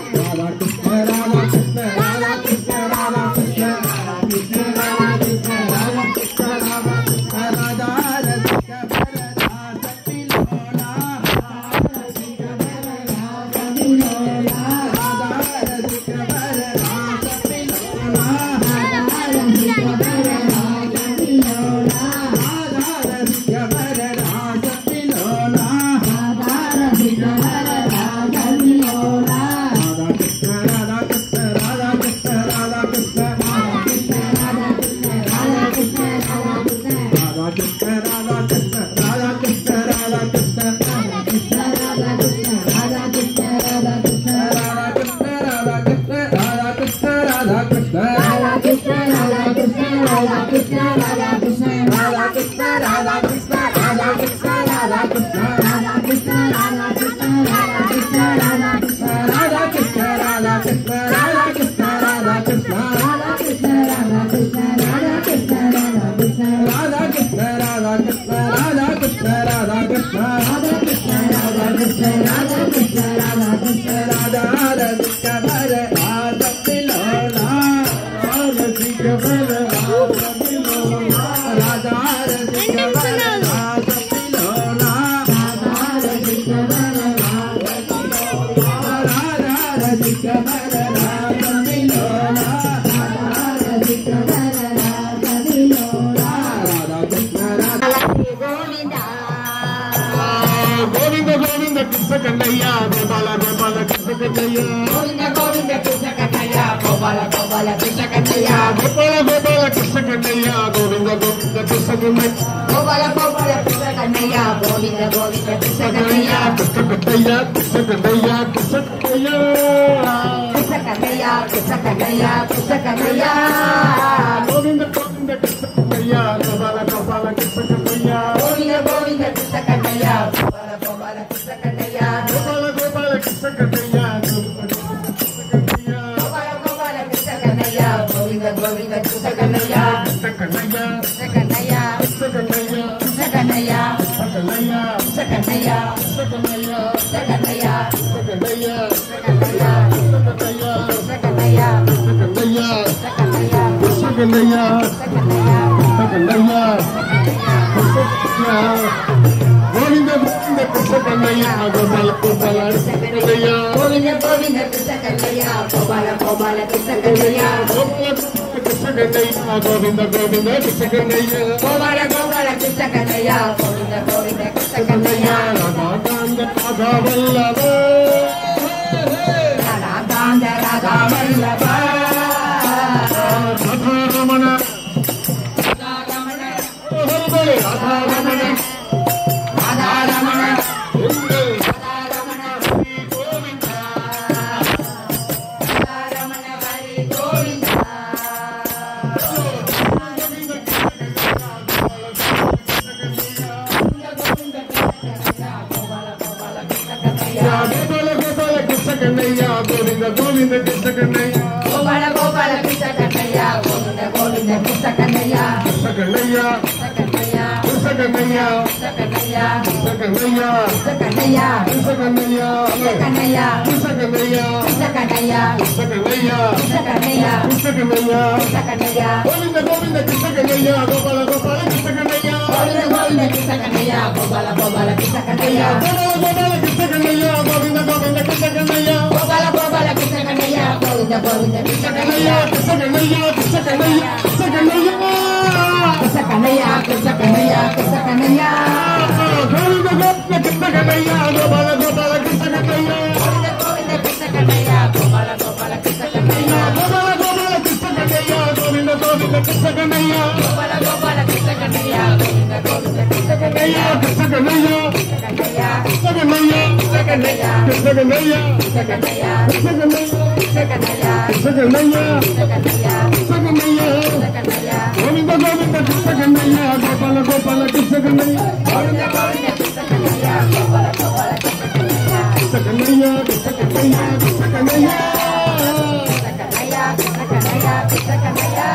கோவிந்த கோவிந்த கிருஷ்ண கண்ணையா கோபால கோபால கிருஷ்ண கண்ணையா
கோவிந்த கோவிந்த கிருஷ்ண கண்ணையா கோபால கோபால கிருஷ்ண கண்ணையா
கோபால கோபால கிருஷ்ண கண்ணையா கோவிந்த கோவிந்த கிருஷ்ண கண்ணையா
கோபால கோபால கிருஷ்ண கண்ணையா கோவிந்த கோவிந்த கிருஷ்ண கண்ணையா
கிருஷ்ண கண்ணையா கிருஷ்ண கண்ணையா கிருஷ்ண கண்ணையா
கிருஷ்ண கண்ணையா கிருஷ்ண கண்ணையா கிருஷ்ண கண்ணையா
கோவிந்த கோவிந்த கிருஷ்ண கண்ணையா கோபால கோபால கிருஷ்ண கண்ணையா
கோவிந்த கோவிந்த கிருஷ்ண கண்ணையா கோபால கோபால கிருஷ்ண கண்ணையா
கோபால கோபால கிருஷ்ண கண்ணையா
கோபால கோபால கிருஷ்ண கண்ணையா கோவிந்த கோவிந்த கிருஷ்ண கண்ணையா
கிருஷ்ண கண்ணையா
கிருஷ்ண கண்ணையா
கிருஷ்ண கண்ணையா
கிருஷ்ண கண்ணையா
கண்ணையா
கிருஷ்ண கண்ணையா
கிருஷ்ண கண்ணையா
கிருஷ்ண கண்ணையா
கிருஷ்ண கண்ணையா
கிருஷ்ண கண்ணையா
கிருஷ்ண கண்ணையா கோவிந்த கோவிந்த கிருஷ்ண கண்ணையா கோபால கோபால கண்ணையா
கோவிந்த கோவிந்த கிருஷ்ண கண்ணையா கோபால கோபால கிருஷ்ண கண்ணையா
கோபால கிருஷ்ண கண்ணையா கோவிந்த கோவிந்த கிருஷ்ண கண்ணையா
கோபால கோபால கிருஷ்ண கண்ணையா கோவிந்த கோவிந்த கிருஷ்ண கண்ணையா
ராதாகாந்த ராதா வல்லபா
ராதாகாந்த ராதா வல்லபா
ராதாரமண ராதாரமண
ராதாரமண
எங்கள் கோவிந்த கோவிந்த கிருஷ்ண கண்ணையா
கோபால கோபால கிருஷ்ண கண்ணையா கோவிந்த கோவிந்த கிருஷ்ண கண்ணையா
கிருஷ்ண கண்ணையா
கிருஷ்ண கண்ணையா
கிருஷ்ண கண்ணையா
கிருஷ்ண கண்ணையா
கிருஷ்ண கண்ணையா
கிருஷ்ண கண்ணையா
கிருஷ்ண கண்ணையா
கிருஷ்ண கண்ணையா
கிருஷ்ண கண்ணையா
கிருஷ்ண கண்ணையா
கிருஷ்ண கண்ணையா
கிருஷ்ண
கிருஷ்ண
கண்ணையா
கண்ணையா
கிருஷ்ண கண்ணையா
கோவிந்த கோவிந்த கிருஷ்ண கண்ணையா கோபால கோபால கிருஷ்ண கண்ணையா
கோவிந்த கோவிந்த கிருஷ்ண கண்ணையா கோபால கோபால கிருஷ்ண கண்ணையா
கோபால கோபால கிருஷ்ண கண்ணையா கோவிந்த கோவிந்த கிருஷ்ண கண்ணையா
கோபால கோபால கிருஷ்ண கண்ணையா கோவிந்த கோவிந்த கிருஷ்ண கண்ணையா
கிருஷ்ண கண்ணையா கிருஷ்ண கண்ணையா கிருஷ்ண கண்ணையா
கிருஷ்ண கண்ணையா கிருஷ்ண கண்ணையா கிருஷ்ண கண்ணையா
கோவிந்த கோவிந்த கிருஷ்ண கண்ணையா கோபால கோபால கிருஷ்ண கண்ணையா
கோவிந்த கோவிந்த கிருஷ்ண கண்ணையா கோபால கோபால கிருஷ்ண கண்ணையா
கோபால கோபால கிருஷ்ண கண்ணையா கோவிந்த கோவிந்த கிருஷ்ண கண்ணையா
கோபால கோபால கிருஷ்ண கண்ணையா கோவிந்த கோவிந்த கிருஷ்ண கண்ணையா
கிருஷ்ண கண்ணையா
கண்ணையா
கிருஷ்ண கண்ணையா
கிருஷ்ண கண்ணையா
கிருஷ்ண கண்ணையா
கிருஷ்ண கண்ணையா
கிருஷ்ண கண்ணையா
கிருஷ்ண கண்ணையா
கிருஷ்ண கண்ணையா
கிருஷ்ண கண்ணையா
கிருஷ்ண கண்ணையா
கிருஷ்ண கண்ணையா
கோவிந்த கோவிந்த கிருஷ்ண கண்ணையா கோபால கோபால கிருஷ்ண கண்ணையா
கோவிந்த கோவிந்த கிருஷ்ண கண்ணையா கோபால கோபால கிருஷ்ண கண்ணையா
கிருஷ்ண கண்ணையா கிருஷ்ண கண்ணையா கிருஷ்ண கண்ணையா
கிருஷ்ண கண்ணையா கிருஷ்ண கண்ணையா கிருஷ்ண கண்ணையா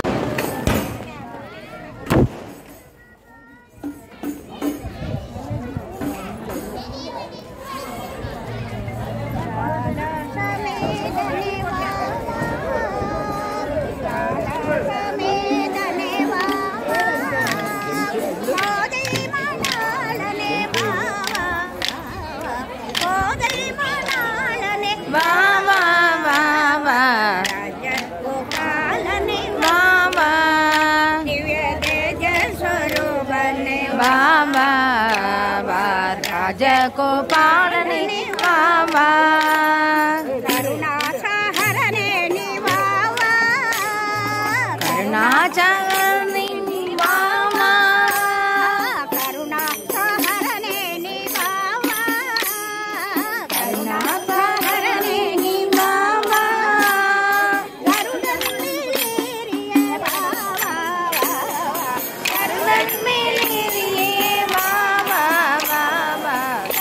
ராஜகோபாலனே வாவா
கருணாசாகரனே நீ வாவா
கருணாச்சரணே நீ வாவா
கருணாசாகரனே நீ வாவா
கருணாச்சரணே நீ வாவா
கருணன்மேலேறிய வாவா
கருணன்மேலேறியே வாவா வாவா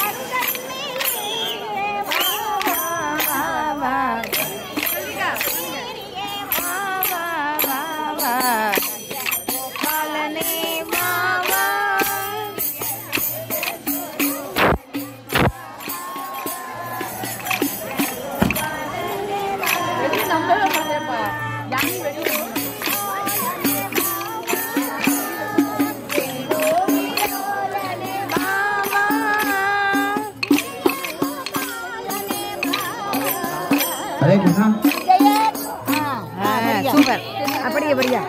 ஹரே கிருஷ்ணா.
சூப்பர் அப்படியே படியா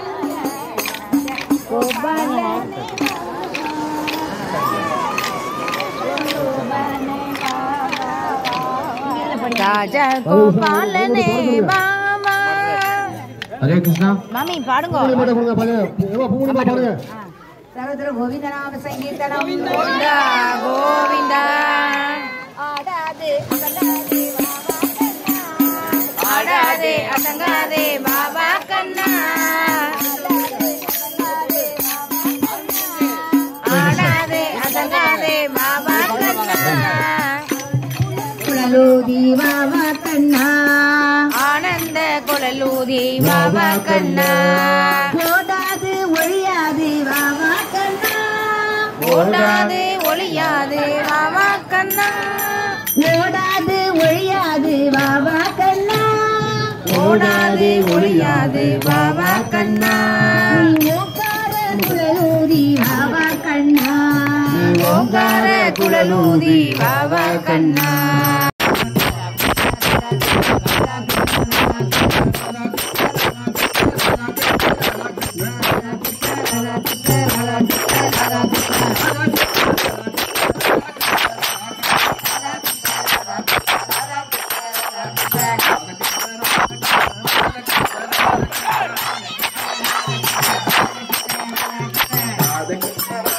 ராஜகோபாலனே வாவா
ஹரே கிருஷ்ணா.
மாமி பாடுங்க
கொடுங்க பாருங்க ஏவா பூங்குடி பாருங்க
சர்வத்திர கோவிந்த நாம சங்கீர்த்தனம்
கோவிந்தா கோவிந்தா ஆடாதே அசங்காதே பாபா கண்ணா ஆடாதே அசங்காதே பாபா கண்ணா
குழலூதி வாவா கண்ணா
ஆனந்த குழலூதி பாபா கண்ணா
ஓடாது ஒழியாது வாவா கண்ணா
ஓடாது ஒளியாது பாபா கண்ணா
ஓடாது ஒழியாது வாவா கண்ணா
ஓடாது ஒளியாது பாபா கண்ணா
ஓங்கார குழலூதி வாவா கண்ணா
ஓங்கார குழலூதி பாபா கண்ணா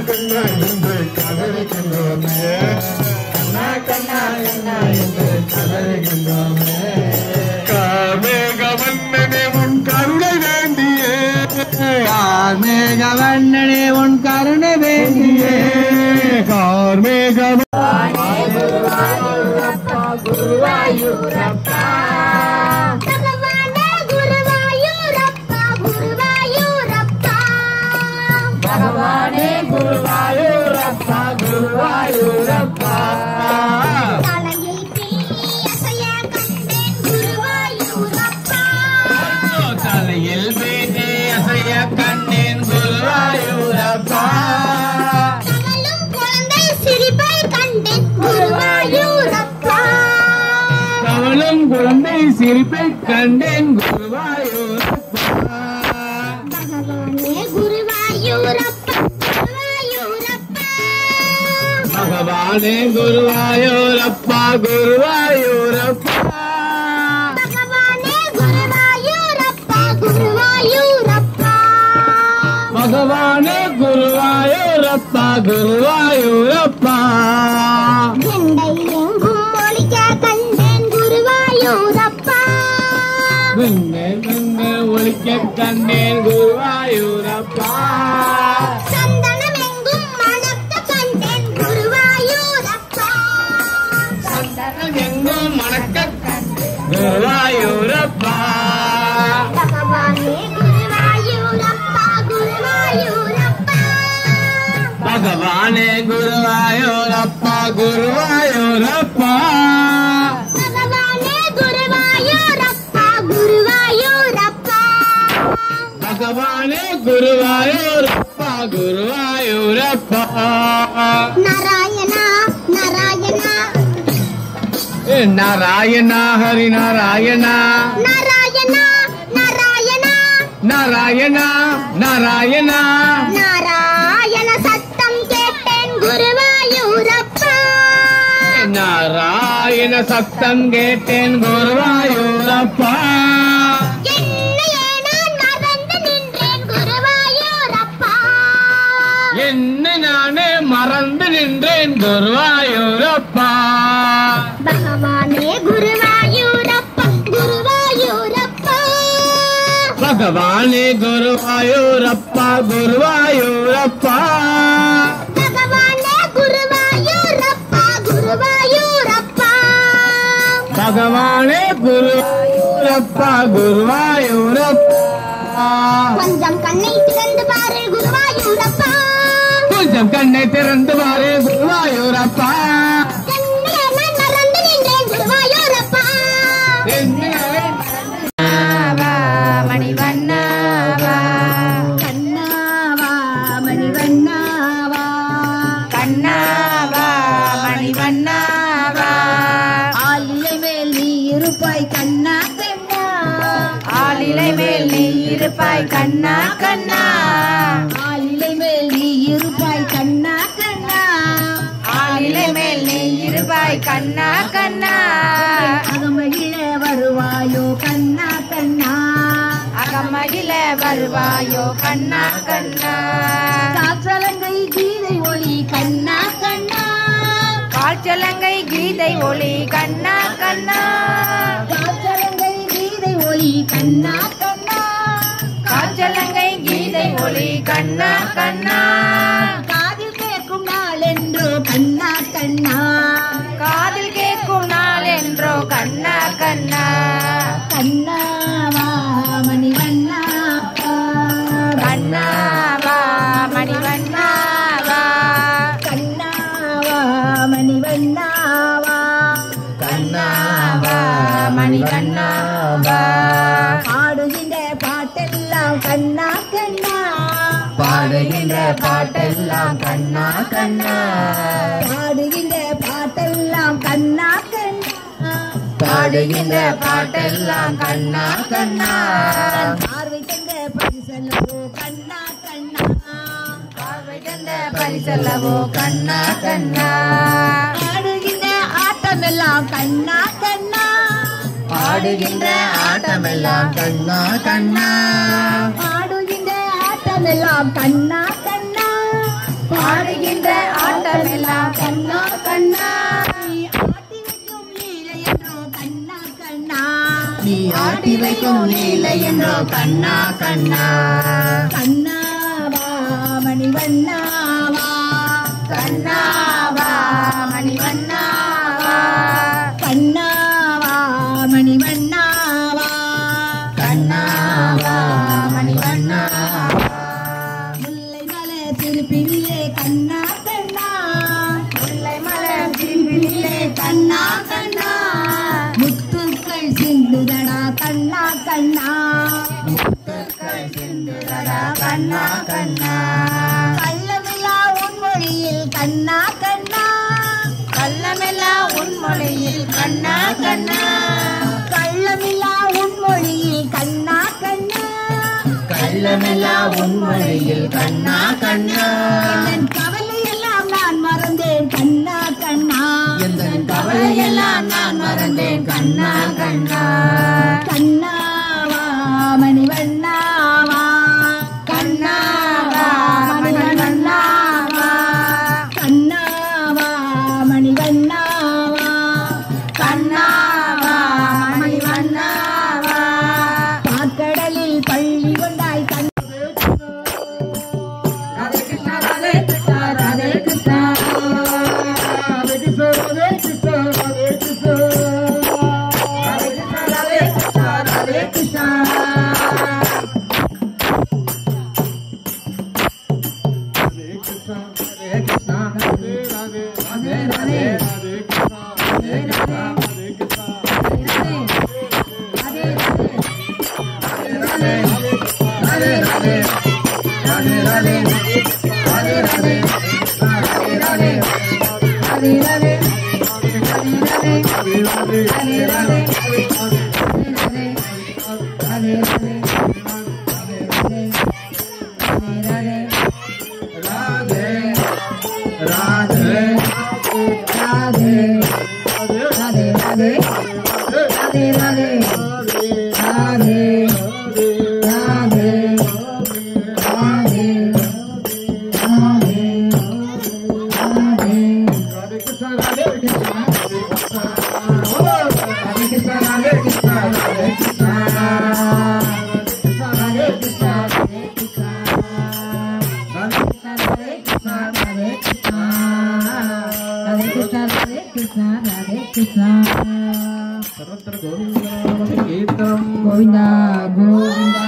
கண்ணா என்று கதறிக்கின்றோமே கண்ணா கண்ணா கண்ணா என்று கதறிக்கின்றோமே கார்மேகவண்ணனே உன் கருணை வேண்டியே
கார்மேகவண்ணனே உன் கருணை வேண்டியே
குருவாயூரப்பா பகவானே குருவாயூரப்பா குருவாயூரப்பா
பகவானே குருவாயூரப்பா குருவாயூரப்பா
தலையில் பேசைய கண்டேன் குருவாயூரப்பா
தலையில் பேசி அசைய கண்டேன் குருவாயூரப்பா
தவளும் குழந்தை சிரிப்பை கண்டேன் குருவாயூரப்பா
அவளும் குழந்தை சிரிப்பை கண்டேன் குருவாயூரப்பா
பகவானே குருவாயூரப்பா குருவாயூரப்பா
பகவானே குருவாயூரப்பா குருவாயூரப்பா
பகவானே குருவாயூரப்பா குருவாயூரப்பா
பகவானே குருவாயூரப்பா குருவாயூரப்பா
எண்டை எங்கும் ஒலிக்க கண்டேன் குருவாயூரப்பா
ஒழிக்க கண்டேன் குருவாயூரப்பா
சந்தனம் எங்கும் மணக்க கண்டேன் குருவாயூரப்பா
சந்தனம் எங்கும் மணக்க கண்டேன் குருவாயூரப்பா
பகவானே குருவாயூரப்பா குருவாயூரப்பா
பகவானே குருவாயூரப்பா குருவாயூரப்பா
பகவானே குருவாயூரப்பா குருவாயூரப்பா
பகவானே குருவாயூரப்பா குருவாயூரப்பா
நாராயணா நாராயணா
நாராயண ஹரி நாராயண
நாராயணா நாராயணா
நாராயண நாராயண
நாராயண சத்தம் கேட்டேன் குருவாயூரப்பா
நாராயண சத்தம் கேட்டேன் குருவாயூரப்பா
என்னையே நான் மறந்து நின்றேன் குருவாயூரப்பா
என்னை நானே மறந்து நின்றேன் குருவாயூரப்பா
பகவானே குருவாயூரப்பா குருவாயூரப்பா
பகவானே குருவாயூரப்பா குருவாயூரப்பா
பகவானே குருவாயூரப்பா குருவாயூரப்பா
பகவானே குருவாயூரப்பா குருவாயூரப்பா
கொஞ்சம் கண்ணை திறந்து பாரு குருவாயூரப்பா
கொஞ்சம் கண்ணை திறந்து பாரு குருவாயூரப்பா
என்னையே நான் மறந்து நின்றேன் குருவாயூரப்பா மணிவண்ணாவா கண்ணாவா மணிவண்ணாவா கண்ணாவா மணிவண்ணாவா ஆலிலை மேல் நீ இருப்பாய் கண்ணா கண்ணா ஆலிலை மேல் நீ இருப்பாய் கண்ணா கண்ணா ஆலிலை மேல் நீ இருப்பாய் கண்ணா கண்ணா ஆலிலை மேல் நீ இருப்பாய் கண்ணா கண்ணா அகமகிழ வருவாயோ கண்ணா கண்ணா அகமகிழ வருவாயோ கண்ணா கண்ணா காற்றலங்கை கீதை ஒளி கண்ணா கண்ணா காற்றலங்கை கீதை ஒளி கண்ணா கண்ணா காற்றலங்கை கீதை ஒளி கண்ணா கண்ணா காற்றலங்கை கீதை ஒளி கண்ணா கண்ணா காதில் கேட்கும் நாள் என்றோ கண்ணா கண்ணா காதில் கேட்கும் நாள் என்றோ கண்ணா கண்ணா கண்ணாவா மணிவண்ணாவா கண்ணாவா மணிவண்ணாவா கண்ணாவா மணிவண்ணாவா கண்ணாவா மணிவண்ணாவா பாடுகின்ற பாட்டெல்லாம் கண்ணா கண்ணா பாடுகின்ற பாட்டெல்லாம் கண்ணா கண்ணா பாடுகின்ற பாட்டெல்லாம் கண்ணா கண்ணா பாடுகின்ற பாட்டெல்லாம் கண்ணா கண்ணா பார்வை தந்த பரிசல்லவோ கண்ணா கண்ணா பார்வை தந்த பரிசல்லவோ கண்ணா கண்ணா ஆடுகின்ற ஆட்டமெல்லாம் கண்ணா கண்ணா ஆடுகின்ற ஆட்டமெல்லாம் கண்ணா கண்ணா ஆடுகின்ற ஆட்டமெல்லாம் கண்ணா கண்ணா
ஆடுகின்ற ஆட்டமெல்லாம் கண்ணா கண்ணா நீ ஆட்டி வைக்கும் லீலை என்றோ கண்ணா கண்ணா கண்ணாவா மணிவண்ணாவா கண்ணாவா மணிவண்ணாவா கண்ணாவா மணிவண்ணாவா கண்ணாவா மணிவண்ணாவா முல்லை மலர் திருப்பினிலே கண்ணா கண்ணா முல்லை மலர் திருப்பினிலே கண்ணா கண்ணா முத்துக்கள் சிந்துதடா கண்ணா கண்ணா முத்துக்கள் சிந்துதடா கண்ணா கண்ணா கள்ளமில்லா உன்மொழியில் கண்ணா கண்ணா கள்ளமில்லா உன்மொழியில் கண்ணா கண்ணா கள்ளமில்லா உன்மொழியில் கண்ணா கண்ணா கள்ளமில்லா உன்மொழியில் கண்ணா கண்ணா என் கவலையெல்லாம் நான் மறந்தேன் கண்ணா கண்ணா என் கவலையெல்லாம் நான் மறந்தேன் கண்ணா கண்ணா கண்ணாவா மணிவண்ணாவா கண்ணாவா மணிவண்ணாவா கண்ணாவா மணிவண்ணாவா கண்ணாவா மணிவண்ணாவா பாக்கடலில் பள்ளி கொண்டாய் ராதே கிருஷ்ணா ராதே கிருஷ்ணா ராதே கிருஷ்ணா गोविंदा गोविंदा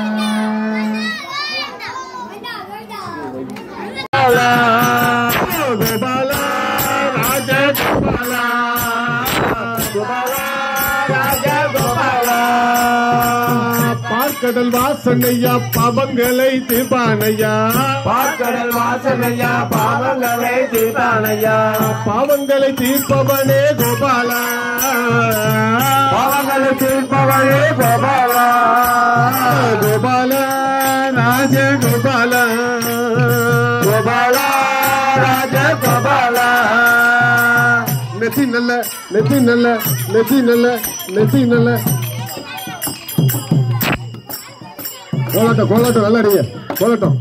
गोपाला राजा गोपाला गोपाला राजा गोपाला பார்க்கடல் வாசனையா பாவங்களை தீர்ப்பானையா
பார்க்கடல் வாசனையா பாவங்களை தீர்த்தானையா
பாவங்களை தீர்ப்பவனே கோபாலா
பாவங்களை தீர்ப்பவனே கோபாலா
கோபாலா ராஜ கோபாலா
கோபாலா ராஜ கோபாலா
நெத்தி நல்ல நெத்தி நல்ல நெத்தி நல்ல நெத்தி நல்ல கோலாட்டம் கோலாட்டம் நல்லா அடிங்க கோலாட்டம்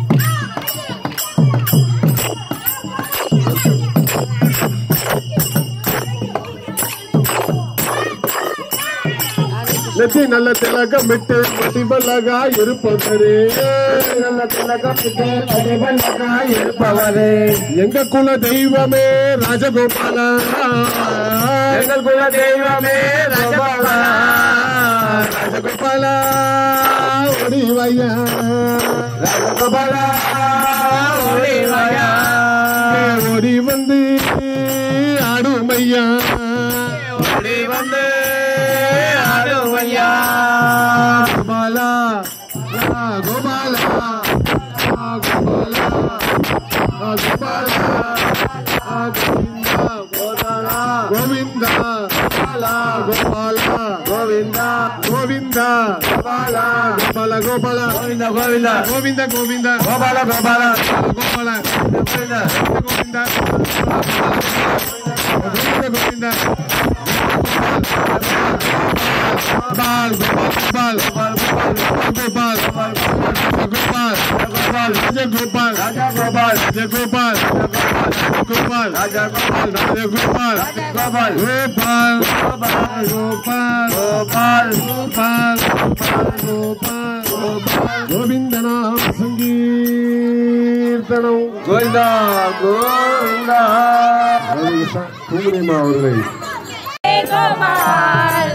நெத்தி நல்ல திலகம் விட்டு மதிபலகா இருப்பவரே
நல்ல திலகமிட்டு மதிபலகா இருப்பவரே
எங்க குல தெய்வமே ராஜகோபாலா
எங்கள் குல தெய்வமே ராஜகோபாலா
ராஜகோபாலா ஒடிவையா
ராஜகோபாலா ஓடிவாயா
ஓடி வந்து ஆடுமையா
ஓடி வந்து ஆடுவையா
கோபாலா கோபாலா கோபாலா கோபாலா கோவிந்தா கோபாலா
கோவிந்தா
கோவிந்தா
கோபாலா
கோபால கோபால
கோவிந்தா கோவிந்தா
கோவிந்த கோவிந்த
கோபால கோபாலா
கோபால
கோவிந்தா
கோவிந்த கோவிந்த गोपाल गोपाल गोपाल गोपाल गोपाल गोपाल राजा गोपाल
राजा गोपाल
ராஜகோபால் கோபால் ராஜகோபால் ராஜகோபால் கோபால் கோபால் கோபால் கோபால் கோபால் கோபால் கோபால் கோவிந்தநாம சங்கீர்த்தனம் கோவிந்தா கோவிந்தா. பூர்ணிமா அவர்களை
கோபால்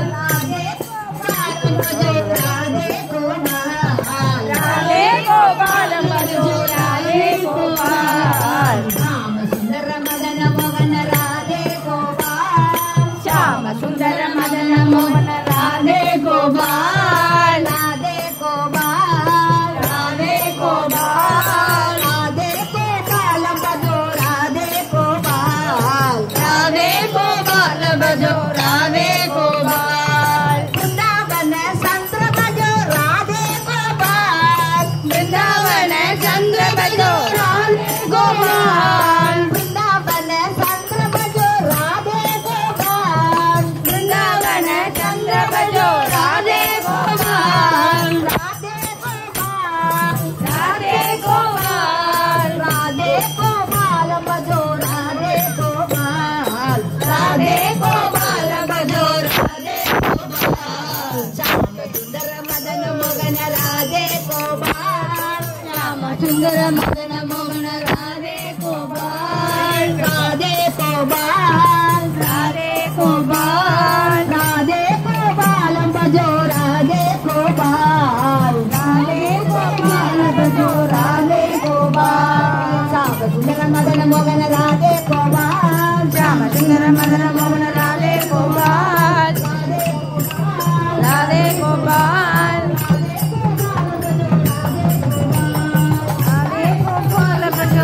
ராதே கோபால் மதுராதே கோபால்
ராம சுந்தர மதன மோகன ராதே கோபால்
ஷாம சுந்தர மதன மோகன ராதே கோபால்
ராதே கோபால்
ராதே கோபால்
ராதே கோபால மது ராதே கோபால்
ராதே கோபால் பஜோ ராதே கோபால்
பிருந்தாவன சந்திர மது ராதே கோபால்
பிருந்தாவன சந்திர பஜோ ராதே கோபால்
பிருந்தாவன சந்திர மது ராதே கோபால்
பிருந்தாவன சந்திர பஜோ ராதே கோபால்
ராதே கோபால்
ராதே கோபால்
ராதே கோபால மது ராதே கோபால்
ராதே கோபால் பஜோ ராதே
சாம சுந்தர மதன மோகன ராதே கோபால்
ராம சுந்தர மதன மோகன ராதே கோபால்
ராதே கோபால்
ராதே கோபால்
ராதே கோபாலம் பஜோ ராதே கோபால் ராதே கோபால பஜோ ராதே கோபால் சாம சுந்தர மதன மோகன ராதே கோபால்
ராம சுந்தர மதன மோகன ராதே கோபால் ராதே கோபால் ராதே கோபால் பஜோ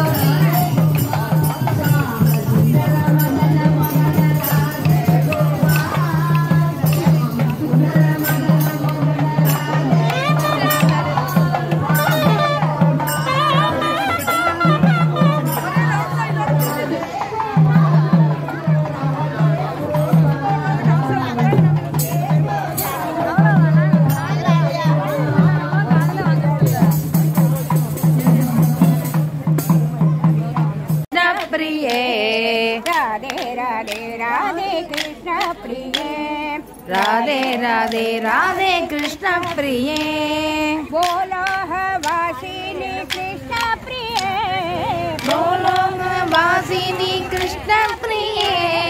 प्रिये
ராதே ராதே ராதே கிருஷ்ண பிரியே
राधे राधे राधे कृष्ण प्रिये
बोलो वासिनी कृष्ण प्रिये
बोलो वासिनी कृष्ण प्रिये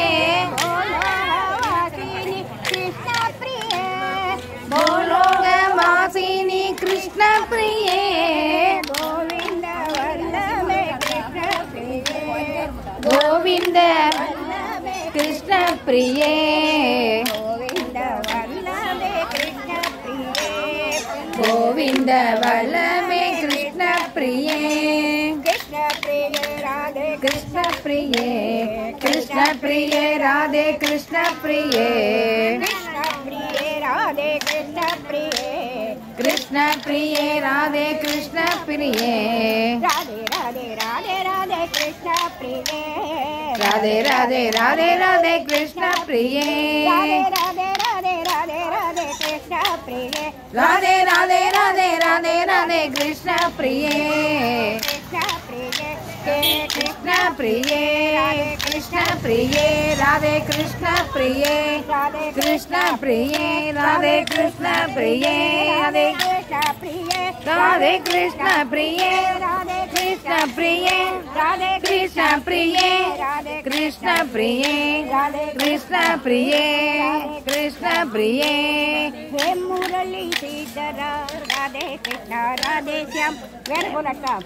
वासिनी कृष्ण प्रिये
बोलो वासिनी कृष्ण प्रिये
गोविंद वल्लभे कृष्ण प्रिये
गोविंद कृष्ण प्रिये
गोविंद वल्लभे कृष्ण प्रिये
गोविंद वल्लभे कृष्ण प्रिये
कृष्ण प्रिये राधे
कृष्ण प्रिये कृष्ण प्रिये राधे कृष्ण प्रिये
कृष्ण प्रिये राधे कृष्ण प्रिये
कृष्ण प्रिये राधे कृष्ण प्रिये
राधे राधे राधे राधे कृष्ण प्रिये
राधे राधे राधे राधे कृष्ण प्रिये
राधे राधे राधे राधे राधे कृष्ण प्रिये
राधे राधे राधे राधे राधे कृष्ण प्रिये
कृष्ण प्रिये
कृष्ण प्रिये कृष्ण प्रिये राधे कृष्ण प्रिये
राधे
कृष्ण प्रिये राधे कृष्ण प्रिये राधे
कृष्ण प्रिये
राधे कृष्ण प्रिये
राधे
कृष्ण प्रिये
राधे
कृष्ण प्रिये
राधे
कृष्ण प्रिये कृष्ण प्रिये कृष्ण प्रिये
हे मुरली श्रीधर राधे कृष्ण राधे श्याम वेर बोलता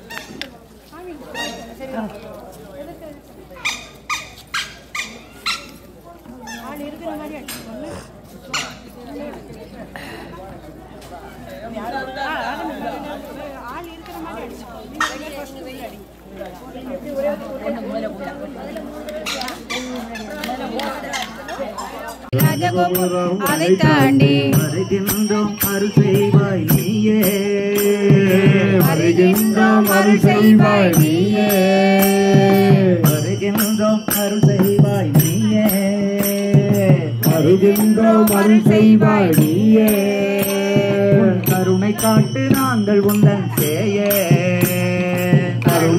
அதை தாண்டி
வருகின்றோம் அருள் செய்வாய் நீயே
வருகின்றோம் அருள் செய்வாய் நீயே
வருகின்றோம் அருள் செய்வாய் நீயே
வருகின்றோம் அருள் செய்வாய் நீயே
கருணை காட்டு நாங்கள் உந்தன் சேயே
கருணை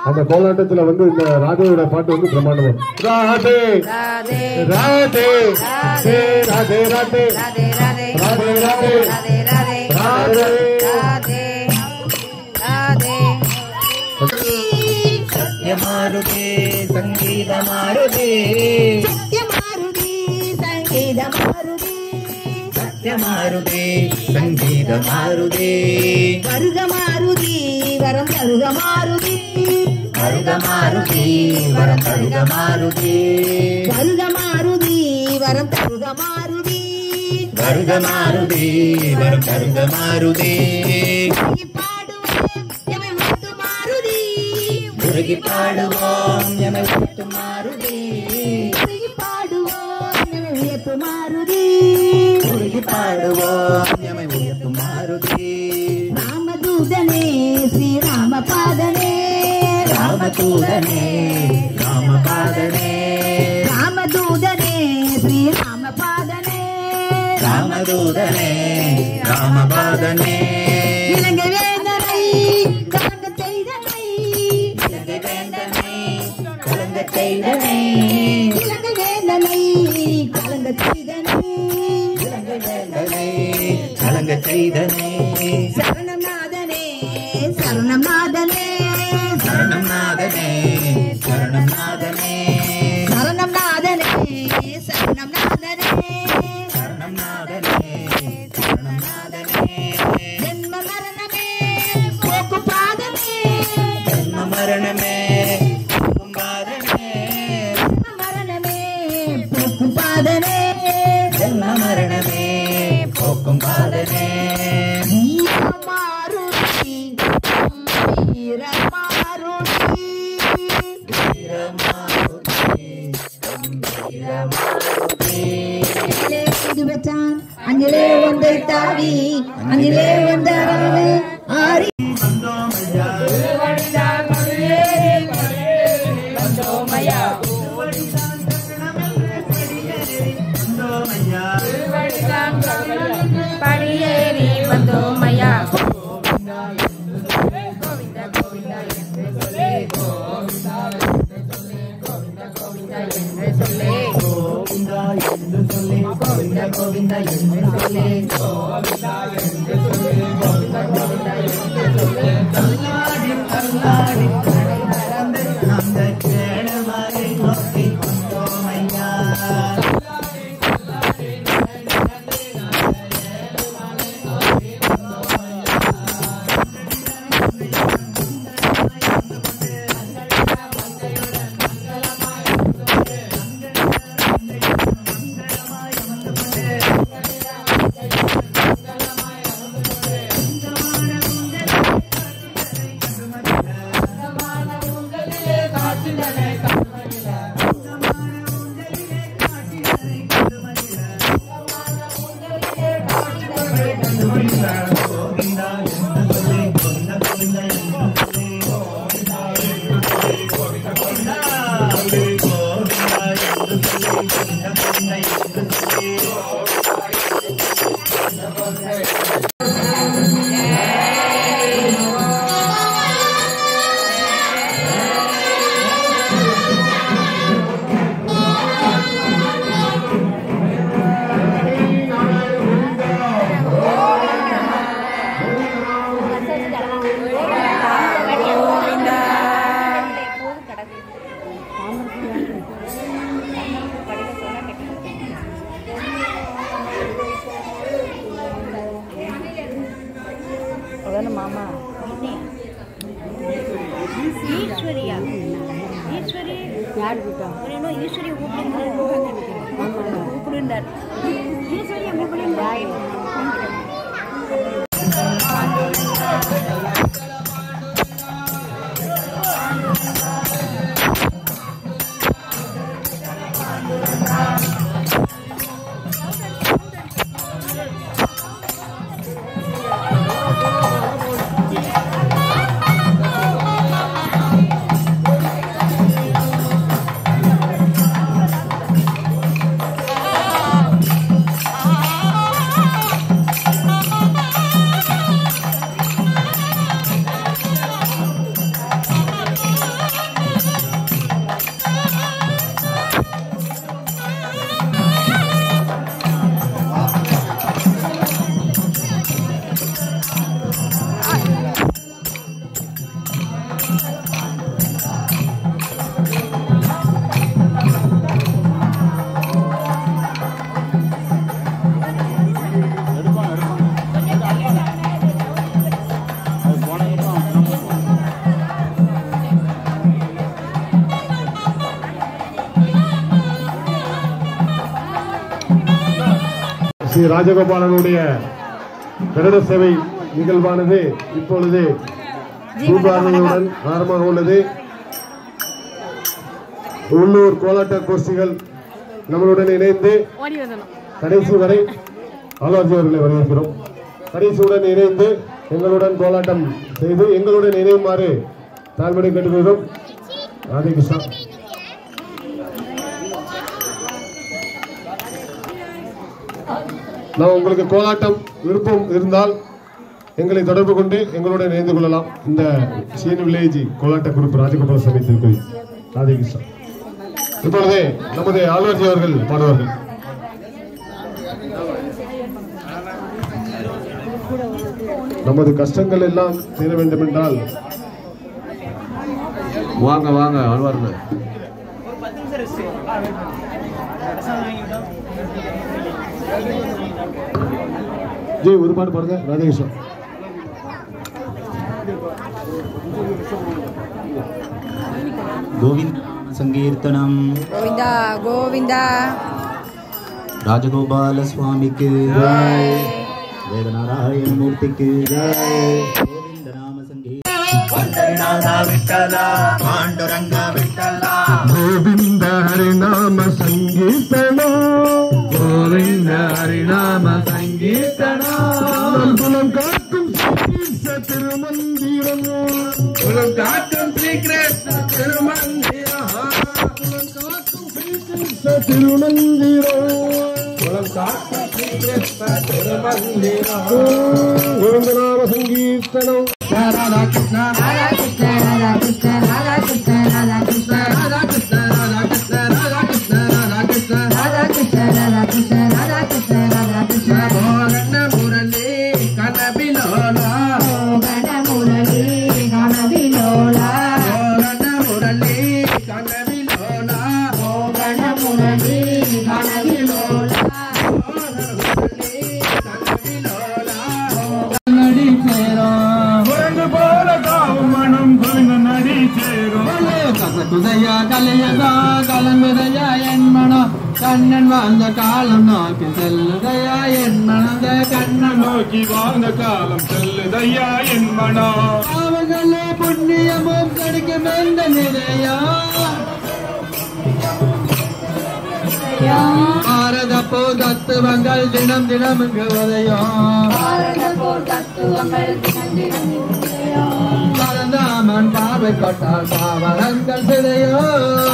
அந்த கோலாட்டத்துல வந்து இந்த ராதேயோட பாட்டு வந்து பிரமாண்டமா ராதே
ராதே
ராதே ராதே ராதே ராதே
ராதே ராதே
ராதே
ராதே ராதே
ராதே
ராதே ராதே
சத்யமாருதே சங்கீத மாருதே
சத்யமாருதி சங்கீத மாருதி
சத்யமாருதே சங்கீத மாருதே
வருக மாருதி வரம் தருக மாருதி
வருக மாருதி வரம் தருக மாருதி
வருக மாருதி வரம் தருக மாருதி
வருக மாருதி வரம் தருக மாருதி
பாடுவோம் எமை முத்து மாருதி
உருகி பாடுவோம் எமை உயர்த்து மாருதி
உருகி பாடுவோம் எமை உயர்த்து
உருகி பாடுவோம் எமை உயர்த்து
மாருதி
மாருதி
ராமதூதனே ஸ்ரீராம பாதனே
ராமதூதனே ராமபாதனே
ராமதூதனே ஸ்ரீராம பாதனே
ராமதூதனே ராமபாதனே
இலங்கை வேந்தனை கலங்க செய்தனை
இலங்கை வேந்தனை கலங்க செய்தனை
இலங்கை வேந்தனை கலங்க செய்தனை
இலங்கை வேந்தனை கலங்க செய்தனை
சரணம் நாதனே சரணம் நாதனே
சரணம் நாதனே சரணம் நாதனே
சரணம் நாதனே சரணம் நாதனே
சரணம் நாதனே சரணம் நாதனே
ஜென்ம மரணமே போக்கு பாதமே
ஜன்ம மரணமே கும்பாதனே
ஜென்ம மரணமே போக்கு பாதனே
ஜன்ம மரணமே போக்கும் பாதனே
வீரமாருதி வீரமாருதி வச்சான் அஞ்சலே ஒன்றை தாவி அஞ்சலே வந்தாரு ஆரி
படியேறி வந்தோமையா அதான மாமா
ஈஸ்வரியா ஈஸ்வரி
யார் கிட்டா
அவரேனோ ஈஸ்வரியை கூப்பிடுந்தார் ஈஸ்வரியை கூப்பிடுந்தார்
ஸ்ரீ ராஜகோபாலனுடைய கருட சேவை நிகழ்வானது இப்பொழுது தூபாதையுடன் ஆரம்பமாக உள்ளது. உள்ளூர் கோலாட்ட கோஷ்டிகள் நம்மளுடன் இணைந்து கடைசி வரை ஆலோசனை அவர்களை வரவேற்கிறோம். கடைசியுடன் இணைந்து எங்களுடன் கோலாட்டம் செய்து எங்களுடன் இணையுமாறு தாழ்மையை கேட்டுக்கொள்கிறோம். ராதேகிருஷ்ணா. நான் உங்களுக்கு கோலாட்டம் விருப்பம் இருந்தால் எங்களை தொடர்பு கொண்டு எங்களுடன் இணைந்து கொள்ளலாம். இந்த சீன் வில்லேஜ் கோலாட்ட குரூப் ராஜகோபால சபை திருக்கோயில். ராதேகிருஷ்ணா. இப்பொழுது நமது ஆளுநர்ஜி அவர்கள் பாடுவார்கள். நமது கஷ்டங்கள் எல்லாம் தீர வேண்டும் என்றால் வாங்க வாங்க ஆழ்வார்கள். ஜி ஒரு பாட்டு பாருங்க. ராதேகிருஷ்ணா.
கோவிந்த சங்கீர்த்தனம்.
கோவிந்தா கோவிந்தா.
ராஜகோபால சுவாமிக்கு ஜெய். வேதநாராயண மூர்த்திக்கு ஜெய். கோவிந்த நாம சங்கீர்த்தனம். பாண்டுரங்க விட்டலா.
கோவிந்த ஹரிநாம சங்கீர்த்தனம். கோவிந்த ஹரிநாம சங்கீர்த்தனம். குலம் காக்கும் திருமந்திரம். குலம் காக்கும் ஸ்ரீகிருஷ்ண திருமந்திரம். குலம் காக்கும் ஸ்ரீகிருஷ்ண திருமந்திரம். குலம் காக்கும் ஸ்ரீகிருஷ்ண திருமந்திரம். கோவிந்த நாம சங்கீர்த்தனம். ராதா கிருஷ்ண ராதா கிருஷ்ண ராதா கிருஷ்ண ராதா கிருஷ்ண ராதா கிருஷ்ண ராதா கிருஷ்ண ராதா கிருஷ்ண ராதா கிருஷ்ண ராதா கிருஷ்ண ராதா கிருஷ்ண ராதா கிருஷ்ண ராதா கிருஷ்ண ராதா கிருஷ்ண. மோகன முரளி கனபிலோலா. மோகன முரளி கனபிலோலா. மோகன முரளி கனபிலோலா. மோகன முரளி கனபிலோலா. நடி சேரும் குரங்கு போல காவும் மனம் குரங்கு நடி சேரும். கசகுதையா கலையதா கலங்குதையா என் மனம். கண்ணன் வாழ்ந்த காலம் நோக்கி செல்லுதையா என் மனம். கண்ணன் நோக்கி வாழ்ந்த காலம் செல்லுதையா என் மனம். அவர்களே புண்ணியமும் கிடைக்கும் என்ற நிறையா. பாரத போர் தத்துவங்கள் தினம் தினம் இங்கு உதயம். பரந்தாமன் பார்வைப்பட்டால் பாவலங்கள் சிதையோ.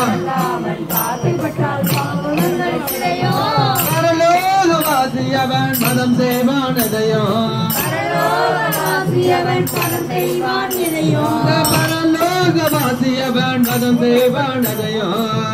பரலோகவாசியவன் மதம் செய்வானதையோ. பரலோகவாசியவன் மதம் செய்வானதையோ.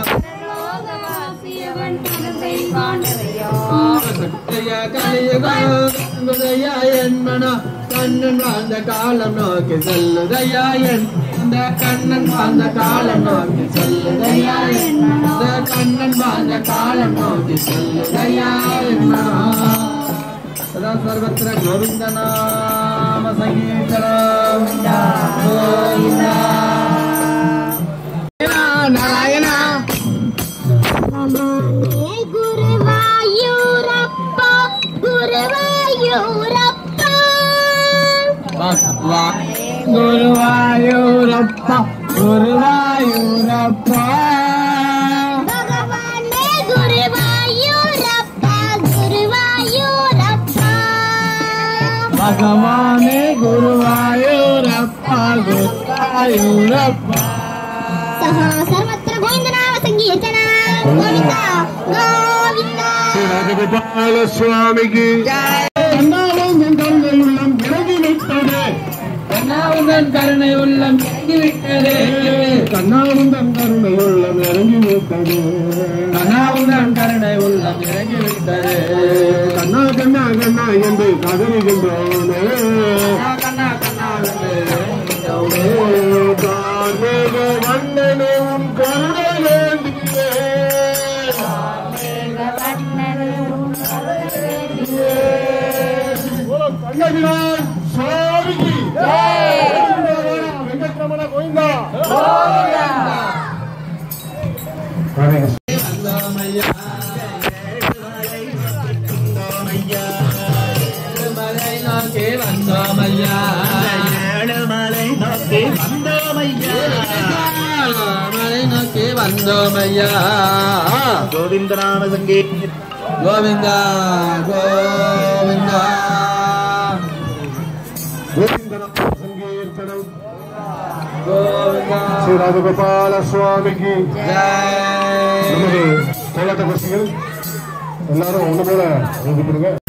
கலியுகையா என் மனம். கண்ணன் வாழ்ந்த காலம் நோக்கி செல்லுதையா என். இந்த கண்ணன் வாழ்ந்த காலம் நோக்கி செல்லுதையா என். இந்த கண்ணன் வாழ்ந்த காலம் நோக்கி செல்லுதையா என் மனம். சதா சர்வத்திர கோவிந்த நாம சங்கீர்த்தனம். கோவிந்தா நாராயணா.
குருவாயூரப்பா குருவாயூரப்பா
குருவாயூரப்பா குருவாயூரப்பா.
பகவானே குருவாயூரப்பா குருவாயூரப்பா.
பகவானே குருவாயூரப்பா குருவாயூரப்பா.
சஹா சர்வத்திர கோவிந்த நாம சங்கீர்த்தன. கோவிந்தா கோவிந்தா.
ராஜகோபால சுவாமிக்கு கண்ணாவும் கருணை உள்ளம் இறங்கி விட்டது.
கண்ணாவுந்தன் கருணை உள்ளம் இறங்கி விட்டது.
கண்ணாவுந்தன் கருணை உள்ளம் இறங்கி விட்டது.
கண்ணாவுந்தன் கருணை உள்ளம் இறங்கி விட்டது.
கண்ணா கண்ணா கண்ணா என்று கதறுகின்றோனே.
கண்ணா கண்ணா
கார்மேக வண்ணனே உன் கருணை வேண்டியே. கண்ணகிரான் சுவாமிக்கு வெங்கட்ரமண கோவிந்தா.
ஐயா ஐயா
ஏழுமலை நோக்கி வந்தோம் ஐயா
மலை நோக்கி வந்தோம் ஐயா
கோவிந்த நாம சங்கீத
கோவிந்தா கோவிந்தா
சங்கீர்த்தனம்
கோவிந்தா
ஸ்ரீ ராஜகோபால சுவாமிக்கு
ஜெய்
நமது கோலாட்ட கோஷ்டிகள் எல்லாரும் ஒண்ணு போல எழுதிப்படுங்க.